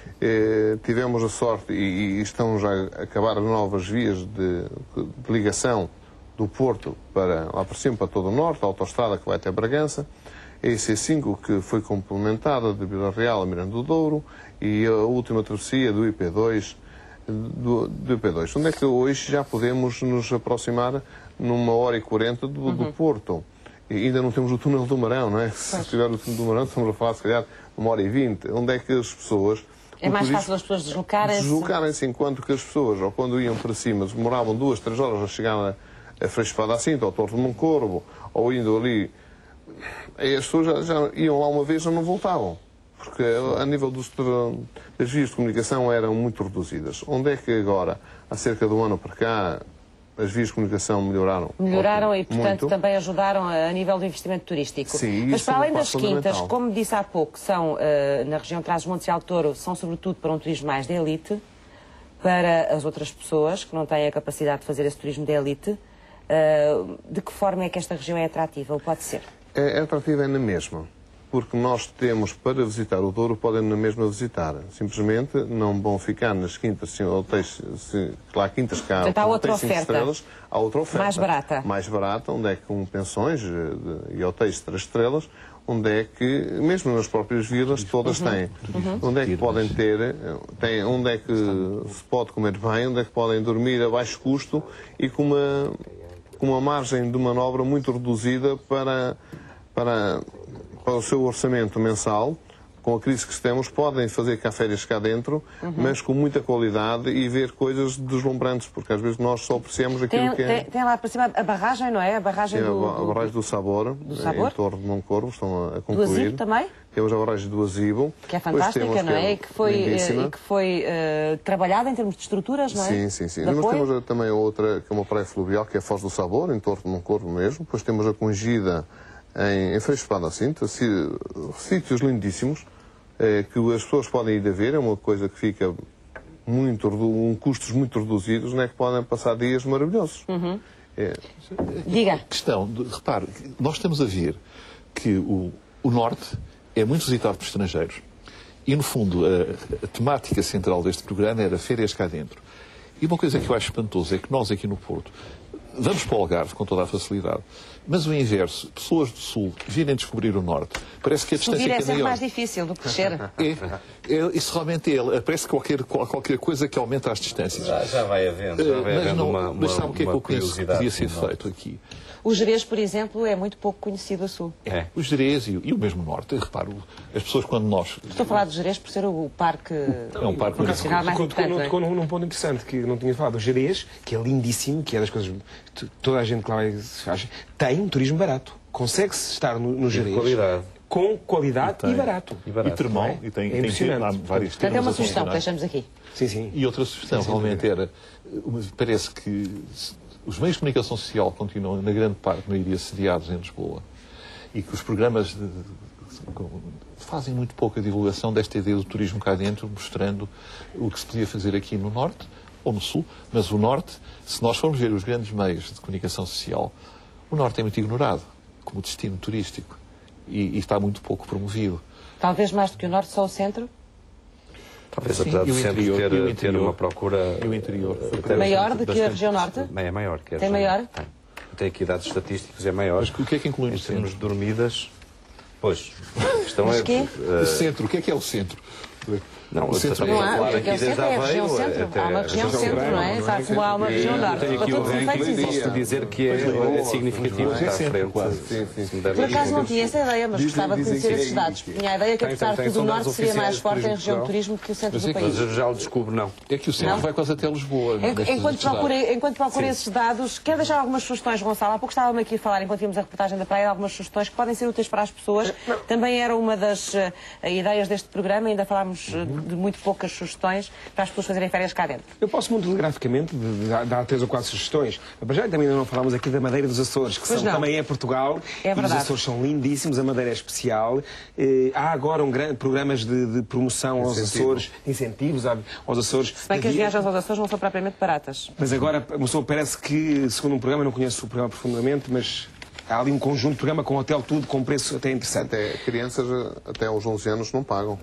Eh, tivemos a sorte, e, e estão já a acabar as novas vias de, de ligação do Porto para lá para cima, para todo o norte, a autoestrada que vai até Bragança, a I C cinco que foi complementada de Vila Real a Miranda do Douro e a última travessia do I P dois, do, do I P dois, onde é que hoje já podemos nos aproximar numa hora e quarenta do, uhum. do Porto. E ainda não temos o túnel do Marão, não é? Se tiver o túnel do Marão, estamos a falar, se calhar, uma hora e vinte. Onde é que as pessoas... É mais fácil as pessoas deslocarem-se? Deslocarem-se, enquanto que as pessoas, ou quando iam para cima, demoravam duas, três horas a chegar a, a Frei Espada à Cinta, ao Torre de Moncorvo, ou indo ali... Aí as pessoas já, já iam lá uma vez e já não voltavam. Porque a nível dos, das vias de comunicação eram muito reduzidas. Onde é que agora, há cerca de um ano para cá, as vias de comunicação melhoraram? Melhoraram ótimo, e, portanto, muito. também ajudaram a nível do investimento turístico. Sim, mas para além das quintas, fundamental. como disse há pouco, são, uh, na região de Trás-os-Montes e Alto Douro, são sobretudo para um turismo mais de elite, para as outras pessoas que não têm a capacidade de fazer esse turismo de elite. Uh, de que forma é que esta região é atrativa, ou pode ser? É, é atrativa é na mesma. Porque nós temos, para visitar o Douro, podem na mesma visitar. Simplesmente não vão ficar nas quintas, hotéis, lá quintas cá, portanto, há outra hotéis cinco oferta. estrelas, há outra oferta. Mais barata. Mais barata, onde é que com pensões de, e hotéis de três estrelas, onde é que, mesmo nas próprias vilas, todas uhum. têm. Uhum. Onde é que podem ter, tem, onde é que se pode comer bem, onde é que podem dormir a baixo custo e com uma, com uma margem de manobra muito reduzida para... para para o seu orçamento mensal, com a crise que temos, podem fazer cá férias cá dentro, uhum. mas com muita qualidade e ver coisas deslumbrantes, porque às vezes nós só apreciamos aquilo tem, que é... Tem, tem lá para cima a barragem, não é? A barragem Sim, do... a, a barragem do Sabor, do Sabor? em Torre de Moncorvo, estão a, a concluir. Do Azibo também? Temos a barragem do Azibo. Que é fantástica, não é? E que foi, e que foi uh, trabalhada em termos de estruturas, não é? Sim, sim, sim. De Mas apoio? temos também outra, que é uma praia fluvial, que é a Foz do Sabor, em Torre de Moncorvo mesmo. Depois temos a Congida, em, em Frei Espada à Cinta, sítios lindíssimos, eh, que as pessoas podem ir a ver, é uma coisa que fica muito, um custos muito reduzidos, não é que podem passar dias maravilhosos. Uhum. É. Diga. Questão, de, repare, nós estamos a ver que o, o Norte é muito visitado por estrangeiros e, no fundo, a, a temática central deste programa era férias cá dentro. E uma coisa que eu acho espantoso é que nós aqui no Porto vamos para o Algarve com toda a facilidade, mas o inverso, pessoas do Sul virem descobrir o Norte, parece que a distância Subir é é sempre maior. mais difícil do que descer. É, é, isso realmente é, parece qualquer, qualquer coisa que aumenta as distâncias. Já, já vai havendo, já vai mas, havendo não, uma, uma mas sabe o que é que eu penso que podia ser no feito aqui? O Gerês, por exemplo, é muito pouco conhecido a Sul. É. Os Gerês e, e o mesmo Norte. Reparo, as pessoas quando nós... Estou a falar do Gerês por ser o parque é um parque nacional mais importante. Tocou num, num ponto interessante que não tinha falado. O Gerês, que é lindíssimo, que é das coisas... Toda a gente que lá vai, faz, tem um turismo barato. Consegue-se estar no, no Gerês. Qualidade. Com qualidade e, e barato. E, barato, e termal. É? E tem, É tem, impressionante. tem vários Portanto, é uma termos a sugestão que funcionar. deixamos aqui. Sim, sim. E outra sugestão Sim, sim, realmente era, uma- parece que os meios de comunicação social continuam, na grande parte, maioria, sediados em Lisboa e que os programas de- de- fazem muito pouca divulgação desta ideia do turismo cá dentro, mostrando o que se podia fazer aqui no Norte ou no Sul, mas o Norte, se nós formos ver os grandes meios de comunicação social, o Norte é muito ignorado como destino turístico e, e está muito pouco promovido. Talvez mais do que o Norte, só o Centro. Talvez, Sim, apesar e de o sempre interior, ter, e o ter interior. uma procura... E o interior. até Maior bastante- do que a bastante- região Norte? É maior que a Tem região maior? Norte. Tem. Tem aqui dados estatísticos, é maior. Mas o que é que inclui no Em termos centro? de dormidas... Pois, a questão Mas é... quê? eh, O centro, o que é que é o centro? Não, O centro estamos Não a há, falar porque aqui o desde centro é a região Aveiro Centro. até Há uma a região região Centro, não é? Está como há uma região Norte. Tenho aqui Para o todos os efeitos ranking, existe. posso dizer que é, é significativo, Pois é, está à sempre, frente. quase. Sim, sim. Se me der Por acaso não exemplos. tinha essa ideia, mas Dizem- gostava de dizem conhecer que é esses dados. isso. Tinha a ideia que, Tem- apesar de tem- tudo, são o dados Norte seria mais oficiais de forte em turismo região de de turismo que o centro Mas é do que- país. Mas eu já o descubro, não. É que o centro Não? vai quase até Lisboa. En- nestes- Enquanto nestes dados. procurei, enquanto procurei esses dados, quero deixar algumas sugestões, Gonçalo. Há pouco estava-me aqui a falar, enquanto vimos a reportagem da praia, algumas sugestões que podem ser úteis para as pessoas. Também era uma das eh, ideias deste programa, ainda falámos eh, de muito poucas sugestões para as pessoas fazerem férias cá dentro. Eu posso muito telegraficamente de- de- dar dar três ou quatro sugestões. Mas já também ainda não falámos aqui da Madeira dos Açores, que Pois são, não. também é Portugal. É e os verdade. Açores são lindíssimos, a Madeira é especial. Eh, há agora um grande programas de, de promoção aos Incentivo. Açores, incentivos a- aos Açores. Se bem que as viagens aos Açores não são propriamente baratas. Mas agora, a pessoa parece que, segundo um programa, não conheço o programa profundamente, mas há ali um conjunto de programa com hotel tudo, com preço até interessante. Até crianças até aos onze anos não pagam. Pronto.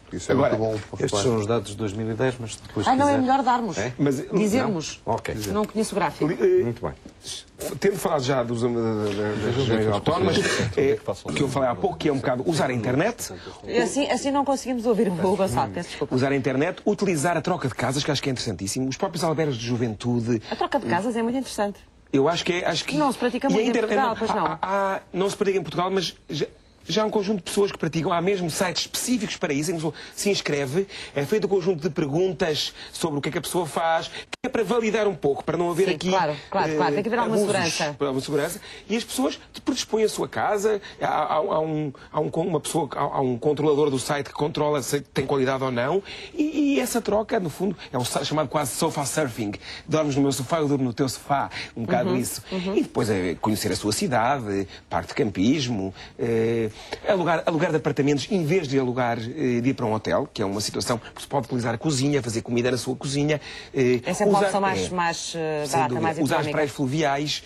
Isso é Agora, muito bom. para Estes falar. são os dados de dois mil e dez, mas depois Ah, não, é quiser... melhor darmos. É? Mas, Dizermos. Não? Ok. Não conheço o gráfico. Muito bem. Tendo falado já dos, das regiões autónomas, é, o que eu falei há pouco, que é um bocado usar a internet, Assim, assim não conseguimos ouvir o Gonçalo, peço desculpa. usar a internet, utilizar a troca de casas, que acho que é interessantíssimo, os próprios albergues de juventude. A troca de casas é muito interessante. Eu acho que é. Acho que... Não se pratica E a muito em inter- Portugal, pois não? Há- há- não se pratica em Portugal, mas já, já há um conjunto de pessoas que praticam. Há mesmo sites específicos para isso, em que a pessoa se inscreve, é feito um conjunto de perguntas sobre o que é que a pessoa faz, que é para validar um pouco, para não haver Sim, aqui. claro, claro, claro. Tem que haver alguma abusos, segurança. Alguma segurança. E as pessoas predispõem a sua casa, há, há- há um, há um- uma pessoa, há, há um controlador do site que controla se tem qualidade ou não, e, e essa troca, no fundo, é um site chamado quase sofa surfing. Dormes no meu sofá, eu durmo no teu sofá, um bocado isso. E depois é conhecer a sua cidade, parte de campismo, eh, alugar, alugar de apartamentos em vez de alugar, eh, de ir para um hotel, que é uma situação que se pode utilizar a cozinha, fazer comida na sua cozinha. eh, Essa é uma usar- opção mais, é, mais eh, sem barata, dúvida. mais Usar as económica. praias fluviais,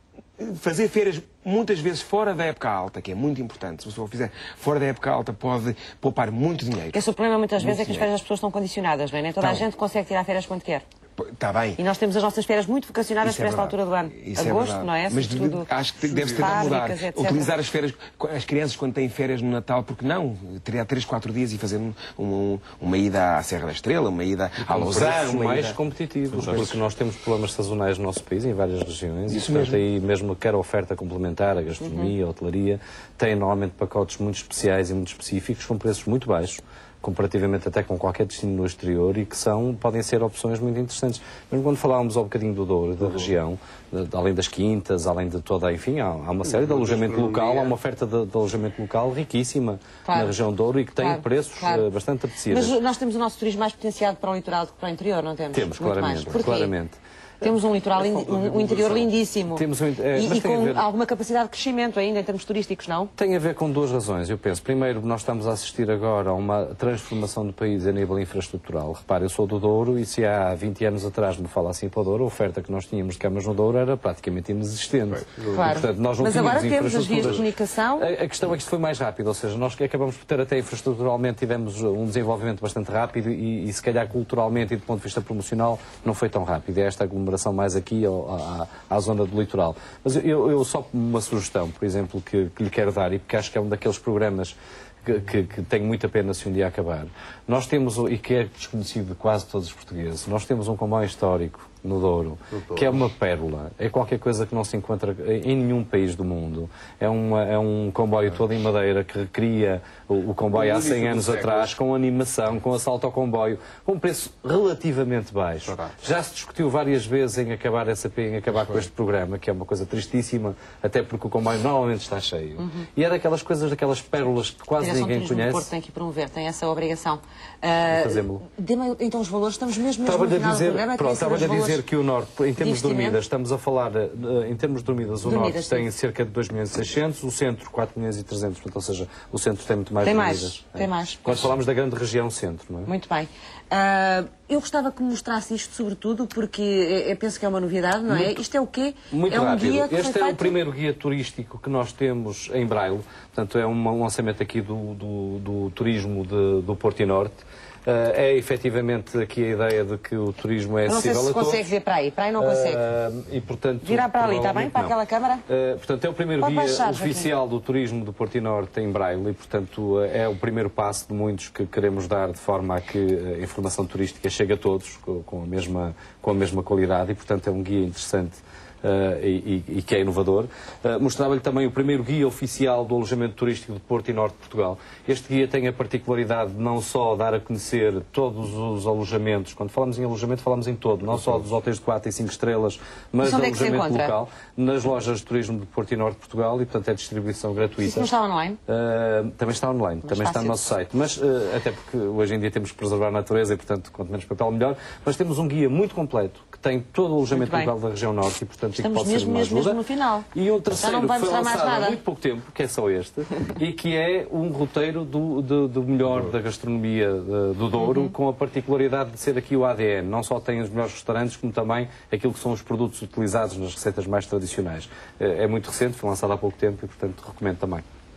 fazer feiras muitas vezes fora da época alta, que é muito importante. Se a pessoa fizer fora da época alta, pode poupar muito dinheiro. Esse é o problema muitas vezes é que as dinheiro. férias das pessoas estão condicionadas, bem? Nem toda a Estão. gente consegue tirar férias quando quer. Está bem. E nós temos as nossas férias muito vocacionadas Isso para é esta verdade. altura do ano. Isso é Agosto, verdade. não é? Mas Sobretudo acho que deve-se tentar mudar. fábricas, etcétera. Utilizar as férias, as crianças quando têm férias no Natal, porque não? Teria três, quatro dias e fazer um- um- uma ida à Serra da Estrela, uma ida à Lausanne, preços uma mais ida... competitivos, porque nós temos problemas sazonais no nosso país, em várias regiões, Isso e portanto mesmo. aí mesmo quer a oferta complementar, a gastronomia, a hotelaria, têm normalmente pacotes muito especiais e muito específicos, com preços muito baixos, comparativamente até com qualquer destino no exterior, e que são, podem ser opções muito interessantes. Mesmo quando falávamos ao bocadinho do Douro, da região, de, de, além das quintas, além de toda, enfim, há, há uma série de alojamento local, há uma oferta de, de alojamento local riquíssima Claro. na região do Douro e que tem Claro, preços claro. eh, bastante apetecíveis. Mas nós temos o nosso turismo mais potenciado para o litoral do que para o interior, não temos? Temos, Muito claramente, mais. Porquê? claramente. Temos um litoral, lindi- um, um interior lindíssimo. Temos um- é, e mas e tem a com ver- alguma capacidade de crescimento ainda em termos turísticos, não? Tem a ver com duas razões, eu penso. Primeiro, nós estamos a assistir agora a uma transformação do país a nível infraestrutural. Repare, eu sou do Douro e se há vinte anos atrás me fala assim para o Douro, a oferta que nós tínhamos de camas no Douro era praticamente inexistente. Claro. E, portanto, nós não Mas tínhamos agora temos as vias de infraestruturas. comunicação. A, a questão é que isto foi mais rápido, ou seja, nós acabamos por ter até infraestruturalmente, tivemos um desenvolvimento bastante rápido e, e se calhar culturalmente e do ponto de vista promocional não foi tão rápido. É esta aglomeração mais aqui ao- à, à zona do litoral. Mas eu, eu só uma sugestão, por exemplo, que, que lhe quero dar, e porque acho que é um daqueles programas que, que, que tenho muita pena se um dia acabar. Nós temos, e que é desconhecido de quase todos os portugueses, nós temos um comboio histórico no Douro, que é uma pérola. É qualquer coisa que não se encontra em nenhum país do mundo. É, uma, é um comboio todo em madeira que recria o, o comboio há cem anos atrás, com animação, com assalto ao comboio, com um preço relativamente baixo. Já se discutiu várias vezes em acabar essa em acabar com este programa, que é uma coisa tristíssima, até porque o comboio normalmente está cheio. E é daquelas coisas, daquelas pérolas que quase A Direção de ninguém Turismo do Porto conhece. tem que promover, tem essa obrigação. Uh, Fazemos-lo. Dê-me então os valores, estamos mesmo, mesmo Estava-lhe no a final dizer, do programa. pronto, queria saber estava-lhe a os valores. dizer que o Norte, em termos de investimento. dormidas, estamos a falar, eh, em termos de dormidas, o Dormidas, Norte tem sim. cerca de dois milhões e seiscentos, o Centro quatro milhões e trezentos, portanto, ou seja, o Centro tem muito mais Tem mais, dormidas. tem mais. Quando falamos da grande região Centro, não é? Muito bem. Uh, eu gostava que me mostrasse isto, sobretudo, porque eu, eu penso que é uma novidade, não é? Isto é o quê? Muito é um rápido. guia que Este foi é o feito... primeiro guia turístico que nós temos em Braille, portanto, é uma- um lançamento aqui do, do, do turismo de- do Porto e Norte. Uh, é efetivamente aqui a ideia de que o turismo é Eu não sei acessível se a todos. consegue ver para aí. Para aí não consegue. Uh, e, portanto, Virar para ali, está bem? provavelmente Para não. aquela câmara? Uh, portanto, é o primeiro Pode guia baixar, Joaquim. oficial do turismo do Porto e Norte em Braille e, portanto, uh, é o primeiro passo de muitos que queremos dar de forma a que uh, a informação turística chegue a todos com, com a mesma, com a mesma qualidade e, portanto, é um guia interessante. Uh, e, e- e que é inovador. Uh, mostrava-lhe também o primeiro guia oficial do alojamento turístico de Porto e Norte de Portugal. Este guia tem a particularidade de não só dar a conhecer todos os alojamentos, quando falamos em alojamento falamos em todo, não só dos hotéis de quatro e cinco estrelas, mas Mas onde é que se alojamento encontra? local, nas lojas de turismo de Porto e Norte de Portugal e, portanto, é distribuição gratuita. Isso não está online? Uh, também está online, também está fácil. no nosso site. Mas, uh, até porque hoje em dia temos que preservar a natureza e, portanto, quanto menos papel, melhor. Mas temos um guia muito completo, que tem todo o alojamento Muito bem. local da região Norte e, portanto, e que Estamos pode ser mesmo, uma mesmo, ajuda. mesmo no final. E um Já terceiro não vai que foi mostrar mais lançado há nada. muito pouco tempo, que é só este, e que é um roteiro do, do, do melhor da gastronomia uh, do Douro, Uhum. com a particularidade de ser aqui o A D N. Não só tem os melhores restaurantes, como também aquilo que são os produtos utilizados nas receitas mais tradicionais. Uh, é muito recente, foi lançado há pouco tempo e, portanto, recomendo também.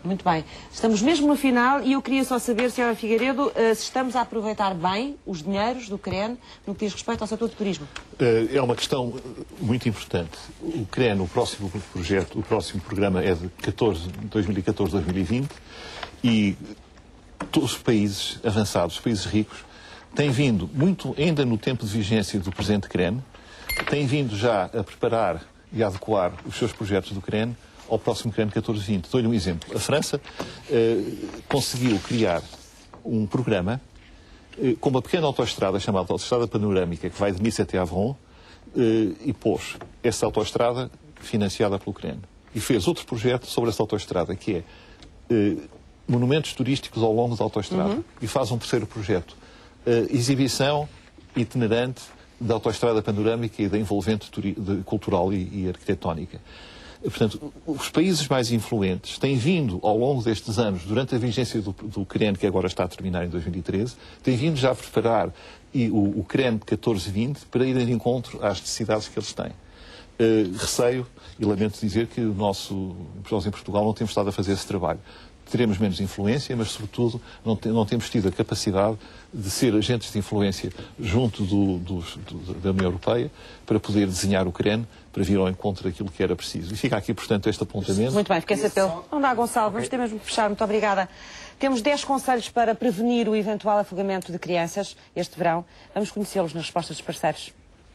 Muito bem. Estamos mesmo no final e eu queria só saber, senhora Figueiredo, se estamos a aproveitar bem os dinheiros do C R E N no que diz respeito ao setor do turismo. É uma questão muito importante. O C R E N, o próximo projeto, o próximo programa é de dois mil e catorze a dois mil e vinte e todos os países avançados, os países ricos, têm vindo, muito ainda no tempo de vigência do presente C R E N, têm vindo já a preparar e a adequar os seus projetos do C R E N ao próximo C R E N catorze vinte. Dou-lhe um exemplo. A França eh, conseguiu criar um programa eh, com uma pequena autoestrada chamada Autoestrada Panorâmica, que vai de Nice até Avron, eh, e pôs essa autoestrada financiada pelo C R E N. E fez outro projeto sobre essa autoestrada, que é eh, monumentos turísticos ao longo da autoestrada. Uhum. E faz um terceiro projeto, eh, exibição itinerante da autoestrada panorâmica e da envolvente de, cultural e, e arquitetónica. Portanto, os países mais influentes têm vindo, ao longo destes anos, durante a vigência do, do C R E N, que agora está a terminar em dois mil e treze, têm vindo já a preparar e, o, o C R E N catorze vinte para ir de encontro às necessidades que eles têm. Uh, receio, e lamento dizer que o nosso, nós em Portugal não temos estado a fazer esse trabalho. Teremos menos influência, mas, sobretudo, não, te, não temos tido a capacidade de ser agentes de influência junto do, do, do, da União Europeia para poder desenhar o C R E N para vir ao encontro daquilo que era preciso. E fica aqui, portanto, este apontamento. Muito bem, fiquei esse apelo. Não dá, Gonçalo, vamos ter mesmo que fechar. Muito obrigada. Temos dez conselhos para prevenir o eventual afogamento de crianças este verão. Vamos conhecê-los nas respostas dos parceiros.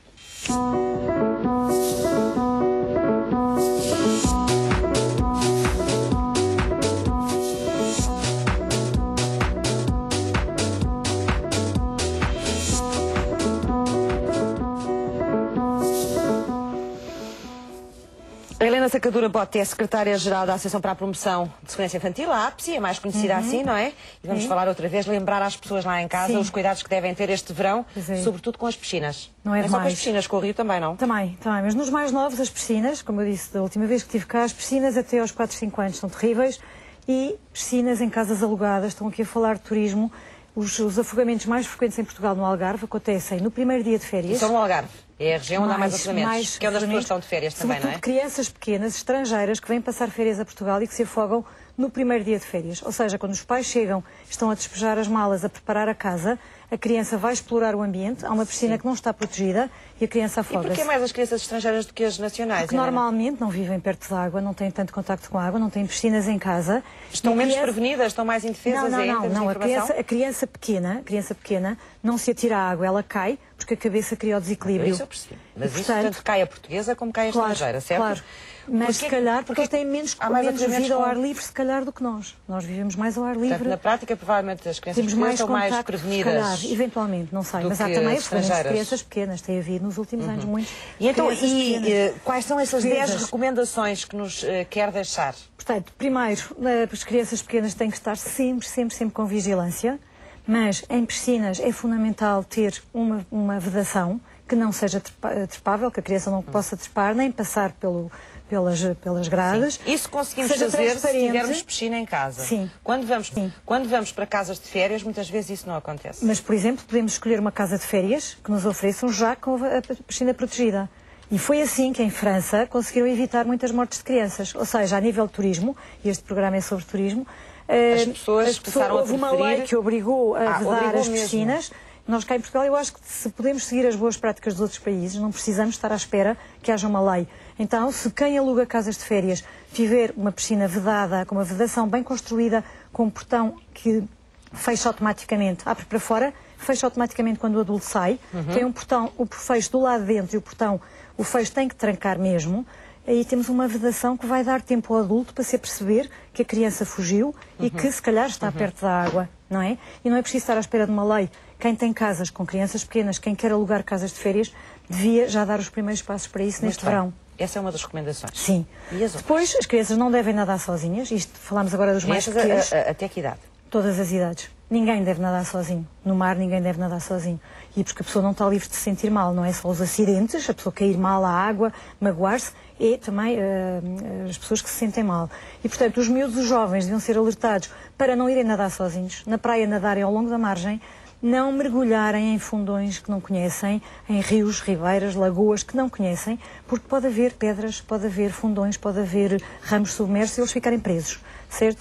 A Helena Sacadura Bote é secretária-geral da Associação para a Promoção de Segurança Infantil, a APSI, é mais conhecida uhum. assim, não é? E vamos uhum. falar outra vez, lembrar às pessoas lá em casa Sim. os cuidados que devem ter este verão, é. sobretudo com as piscinas. Não é, não é só com as piscinas, com o rio também, não? Também, também, mas nos mais novos as piscinas, como eu disse da última vez que estive cá, as piscinas até aos quatro, cinco anos são terríveis e piscinas em casas alugadas, estão aqui a falar de turismo. Os, os afogamentos mais frequentes em Portugal no Algarve acontecem no primeiro dia de férias. E são no Algarve? É a região onde há mais afogamentos, que é onde as pessoas estão de férias também, não é? Crianças pequenas, estrangeiras, que vêm passar férias a Portugal e que se afogam no primeiro dia de férias. Ou seja, quando os pais chegam, estão a despejar as malas, a preparar a casa, a criança vai explorar o ambiente, há uma piscina Sim. que não está protegida e a criança afoga-se. E porquê mais as crianças estrangeiras do que as nacionais? Porque normalmente não vivem perto de água, não têm tanto contacto com a água, não têm piscinas em casa. Estão menos criança... prevenidas, estão mais indefesas? Não, não, aí, não, não. De a, criança, a criança pequena, a criança pequena não se atira à água, ela cai porque a cabeça cria o desequilíbrio. Isso eu percebo. Mas e, isso portanto, tanto cai a portuguesa como cai a claro, estrangeira, certo? Claro. Mas porque, se calhar, porque, porque eles têm menos, menos vida ao ar livre, se calhar, do que nós. Nós vivemos mais ao ar livre. Portanto, na prática, provavelmente, as crianças Temos pequenas mais estão mais contacto, prevenidas. Se calhar, eventualmente, não sei. Mas há também as crianças pequenas. Tem havido nos últimos uhum. anos muitos. E então, e, e, quais são essas dez recomendações que nos uh, quer deixar? Portanto, primeiro, uh, as crianças pequenas têm que estar sempre, sempre, sempre com vigilância. Mas em piscinas é fundamental ter uma, uma vedação que não seja trepável, que a criança não possa trepar, nem passar pelo, pelas, pelas grades. Sim. Isso conseguimos fazer se tivermos piscina em casa. Sim. Quando vamos, Sim. quando vamos para casas de férias, muitas vezes isso não acontece. Mas, por exemplo, podemos escolher uma casa de férias que nos ofereçam já com a piscina protegida. E foi assim que, em França, conseguiram evitar muitas mortes de crianças. Ou seja, a nível de turismo, e este programa é sobre turismo, as pessoas, as pessoas houve uma lei que obrigou a ah, vedar as piscinas. Mesmo. Nós cá em Portugal, eu acho que se podemos seguir as boas práticas dos outros países, não precisamos estar à espera que haja uma lei. Então, se quem aluga casas de férias tiver uma piscina vedada, com uma vedação bem construída, com um portão que fecha automaticamente, abre para fora, fecha automaticamente quando o adulto sai, uhum. tem um portão, o fecho do lado de dentro e o portão, o fecho tem que trancar mesmo. Aí temos uma vedação que vai dar tempo ao adulto para se perceber que a criança fugiu uhum. e que se calhar está uhum. perto da água, não é? E não é preciso estar à espera de uma lei. Quem tem casas com crianças pequenas, quem quer alugar casas de férias, devia já dar os primeiros passos para isso neste Muito verão. Bem. Essa é uma das recomendações. Sim. E as Depois, as crianças não devem nadar sozinhas. Isto, falamos agora dos mais pequenos. A, a, até que idade? Todas as idades. Ninguém deve nadar sozinho. No mar, ninguém deve nadar sozinho. E porque a pessoa não está livre de se sentir mal. Não é só os acidentes, a pessoa cair mal à água, magoar-se, e também uh, as pessoas que se sentem mal. E, portanto, os miúdos, os jovens, deviam ser alertados para não irem nadar sozinhos. Na praia, nadarem ao longo da margem, não mergulharem em fundões que não conhecem, em rios, ribeiras, lagoas que não conhecem, porque pode haver pedras, pode haver fundões, pode haver ramos submersos e eles ficarem presos, certo?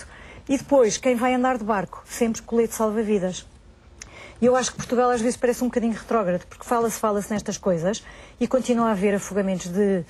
E depois, quem vai andar de barco, sempre colete salva-vidas. E eu acho que Portugal às vezes parece um bocadinho retrógrado, porque fala-se, fala-se nestas coisas e continua a haver afogamentos de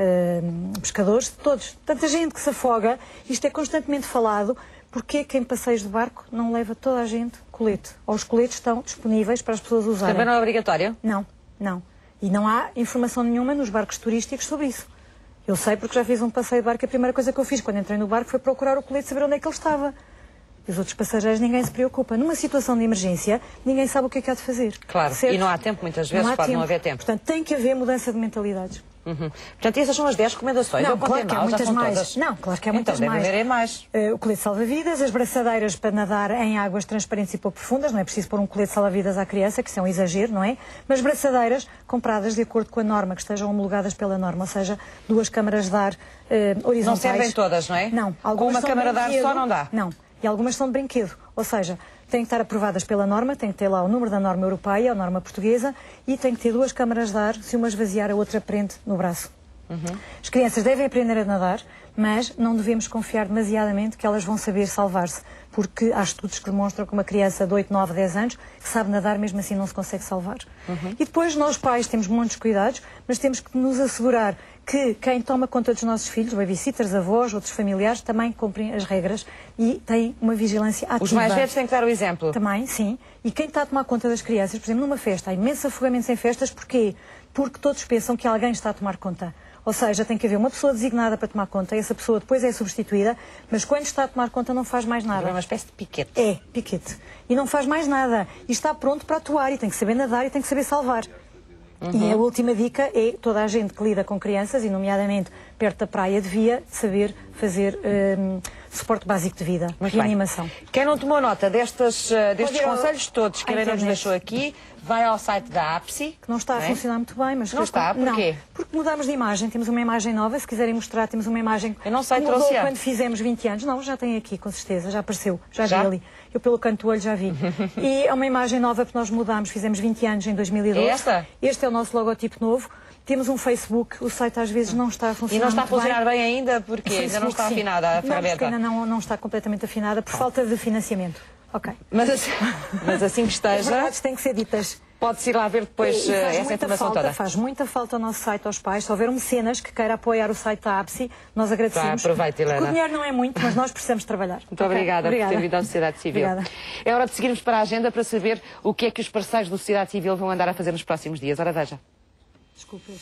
uh, pescadores, de todos. Tanta gente que se afoga, isto é constantemente falado. Porquê que em passeios de barco não leva toda a gente colete? Ou os coletes estão disponíveis para as pessoas usarem? Também não é obrigatório? Não, não. E não há informação nenhuma nos barcos turísticos sobre isso. Eu sei porque já fiz um passeio de barco e a primeira coisa que eu fiz quando entrei no barco foi procurar o colete e saber onde é que ele estava. E os outros passageiros, ninguém se preocupa. Numa situação de emergência, ninguém sabe o que é que há de fazer. Claro, certo? E não há tempo, muitas vezes, não pode tempo. não haver tempo. Portanto, tem que haver mudança de mentalidades. Uhum. Portanto, essas são as dez recomendações. Não, eu claro que há mal, muitas mais. Todas. Não, claro que há muitas então, mais. Então, mais. Uh, o colete salva-vidas, as braçadeiras para nadar em águas transparentes e pouco profundas. Não é preciso pôr um colete salva-vidas à criança, que isso é um exagero, não é? Mas braçadeiras compradas de acordo com a norma, que estejam homologadas pela norma, ou seja, duas câmaras de ar uh, horizontais. Não servem todas, não é? Não. Com uma câmara de ar só não dá? Não. E algumas são de brinquedo. Ou seja, têm que estar aprovadas pela norma, tem que ter lá o número da norma europeia, a norma portuguesa, e tem que ter duas câmaras de ar, se uma esvaziar, a outra prende no braço. Uhum. As crianças devem aprender a nadar, mas não devemos confiar demasiadamente que elas vão saber salvar-se, porque há estudos que demonstram que uma criança de oito, nove, dez anos que sabe nadar, mesmo assim não se consegue salvar. Uhum. E depois nós pais temos muitos cuidados, mas temos que nos assegurar que quem toma conta dos nossos filhos, babysitters, avós, outros familiares, também cumprem as regras e têm uma vigilância ativa. Os mais velhos têm que dar o exemplo. Também, sim. E quem está a tomar conta das crianças, por exemplo, numa festa, há imensos afogamentos em festas, porquê? Porque todos pensam que alguém está a tomar conta. Ou seja, tem que haver uma pessoa designada para tomar conta, essa pessoa depois é substituída, mas quando está a tomar conta não faz mais nada. É uma espécie de piquete. É, piquete. E não faz mais nada. E está pronto para atuar, e tem que saber nadar e tem que saber salvar. Uhum. E a última dica é toda a gente que lida com crianças, e nomeadamente perto da praia, devia saber fazer um, suporte básico de vida, Muito reanimação. Bem. Quem não tomou nota destes, uh, destes ao... conselhos todos que a Helena nos deixou aqui, vai ao site da APSI. Que não está a não é? funcionar muito bem, mas... Não está, porquê? Não, porque mudamos de imagem, temos uma imagem nova, se quiserem mostrar, temos uma imagem... Eu não sei, que mudou trouxe quando fizemos vinte anos. Não, já tem aqui, com certeza, já apareceu, já, já? vi ali. Eu pelo canto do olho já vi. E é uma imagem nova que nós mudámos, fizemos vinte anos em dois mil e doze. É esta? Este é o nosso logotipo novo. Temos um Facebook, o site às vezes não está a funcionar. E não está a funcionar bem, bem ainda porque Facebook, ainda não está sim. afinada a ferramenta. Não, porque ainda não, não está completamente afinada por falta de financiamento. Ok. Mas assim, mas assim que esteja... As verdades têm que ser ditas. Pode-se ir lá ver depois e, e essa informação falta, toda. Faz muita falta ao nosso site aos pais. Se houver um mecenas que queira apoiar o site da APSI, nós agradecemos. Tá, aproveita, Helena. O dinheiro não é muito, mas nós precisamos trabalhar. Muito okay? obrigada, obrigada por ter vindo à Sociedade Civil. Obrigada. É hora de seguirmos para a agenda para saber o que é que os parceiros da Sociedade Civil vão andar a fazer nos próximos dias. Ora, veja. Desculpe.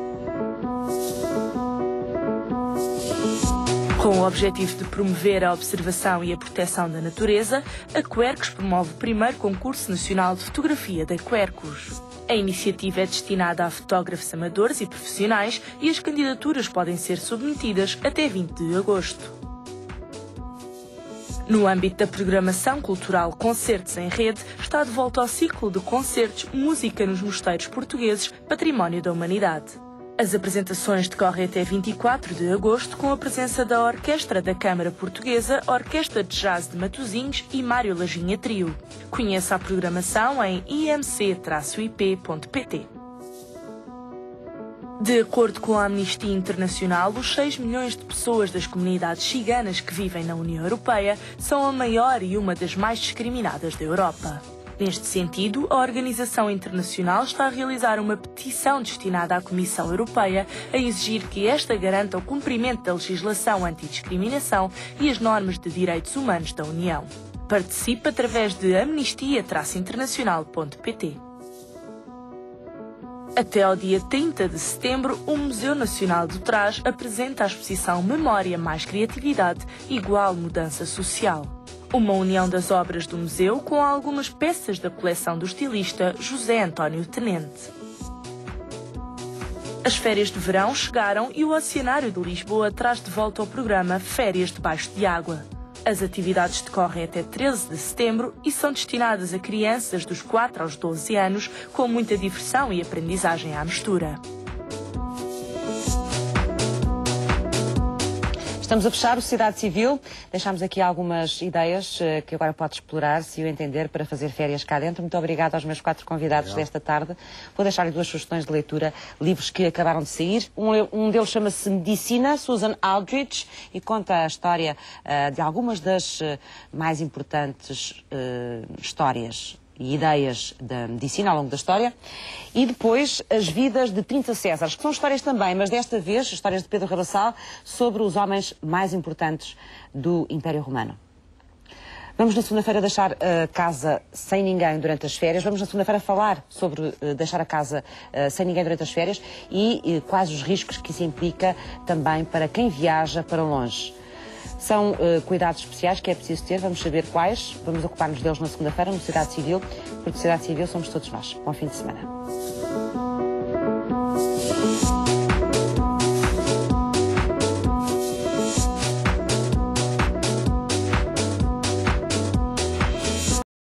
Com o objetivo de promover a observação e a proteção da natureza, a Quercus promove o primeiro concurso nacional de fotografia da Quercus. A iniciativa é destinada a fotógrafos amadores e profissionais e as candidaturas podem ser submetidas até vinte de agosto. No âmbito da programação cultural Concertos em Rede, está de volta ao ciclo de concertos Música nos Mosteiros Portugueses, Património da Humanidade. As apresentações decorrem até vinte e quatro de agosto com a presença da Orquestra da Câmara Portuguesa, Orquestra de Jazz de Matosinhos e Mário Lajinha Trio. Conheça a programação em i m c traço i p ponto p t. De acordo com a Amnistia Internacional, os seis milhões de pessoas das comunidades ciganas que vivem na União Europeia são a maior e uma das mais discriminadas da Europa. Neste sentido, a Organização Internacional está a realizar uma petição destinada à Comissão Europeia a exigir que esta garanta o cumprimento da legislação antidiscriminação e as normas de direitos humanos da União. Participe através de amnistia traço internacional ponto p t. Até ao dia trinta de setembro, o Museu Nacional do Trás apresenta a exposição Memória mais Criatividade igual Mudança Social. Uma união das obras do museu com algumas peças da coleção do estilista José António Tenente. As férias de verão chegaram e o Oceanário de Lisboa traz de volta o programa Férias debaixo de água. As atividades decorrem até treze de setembro e são destinadas a crianças dos quatro aos doze anos, com muita diversão e aprendizagem à mistura. Estamos a fechar o Sociedade Civil. Deixámos aqui algumas ideias uh, que agora pode explorar, se o entender, para fazer férias cá dentro. Muito obrigada aos meus quatro convidados Obrigado. desta tarde. Vou deixar-lhe duas sugestões de leitura, livros que acabaram de sair. Um, um deles chama-se Medicina, Susan Aldrich, e conta a história uh, de algumas das uh, mais importantes uh, histórias e ideias da medicina ao longo da história, e depois As Vidas de trinta Césares, que são histórias também, mas desta vez, histórias de Pedro Rabassal, sobre os homens mais importantes do Império Romano. Vamos na segunda-feira deixar a casa sem ninguém durante as férias, vamos na segunda-feira falar sobre uh, deixar a casa uh, sem ninguém durante as férias e uh, quais os riscos que isso implica também para quem viaja para longe. São uh, cuidados especiais que é preciso ter, vamos saber quais, vamos ocupar-nos deles na segunda-feira no Sociedade Civil, porque Sociedade Civil somos todos nós. Bom fim de semana.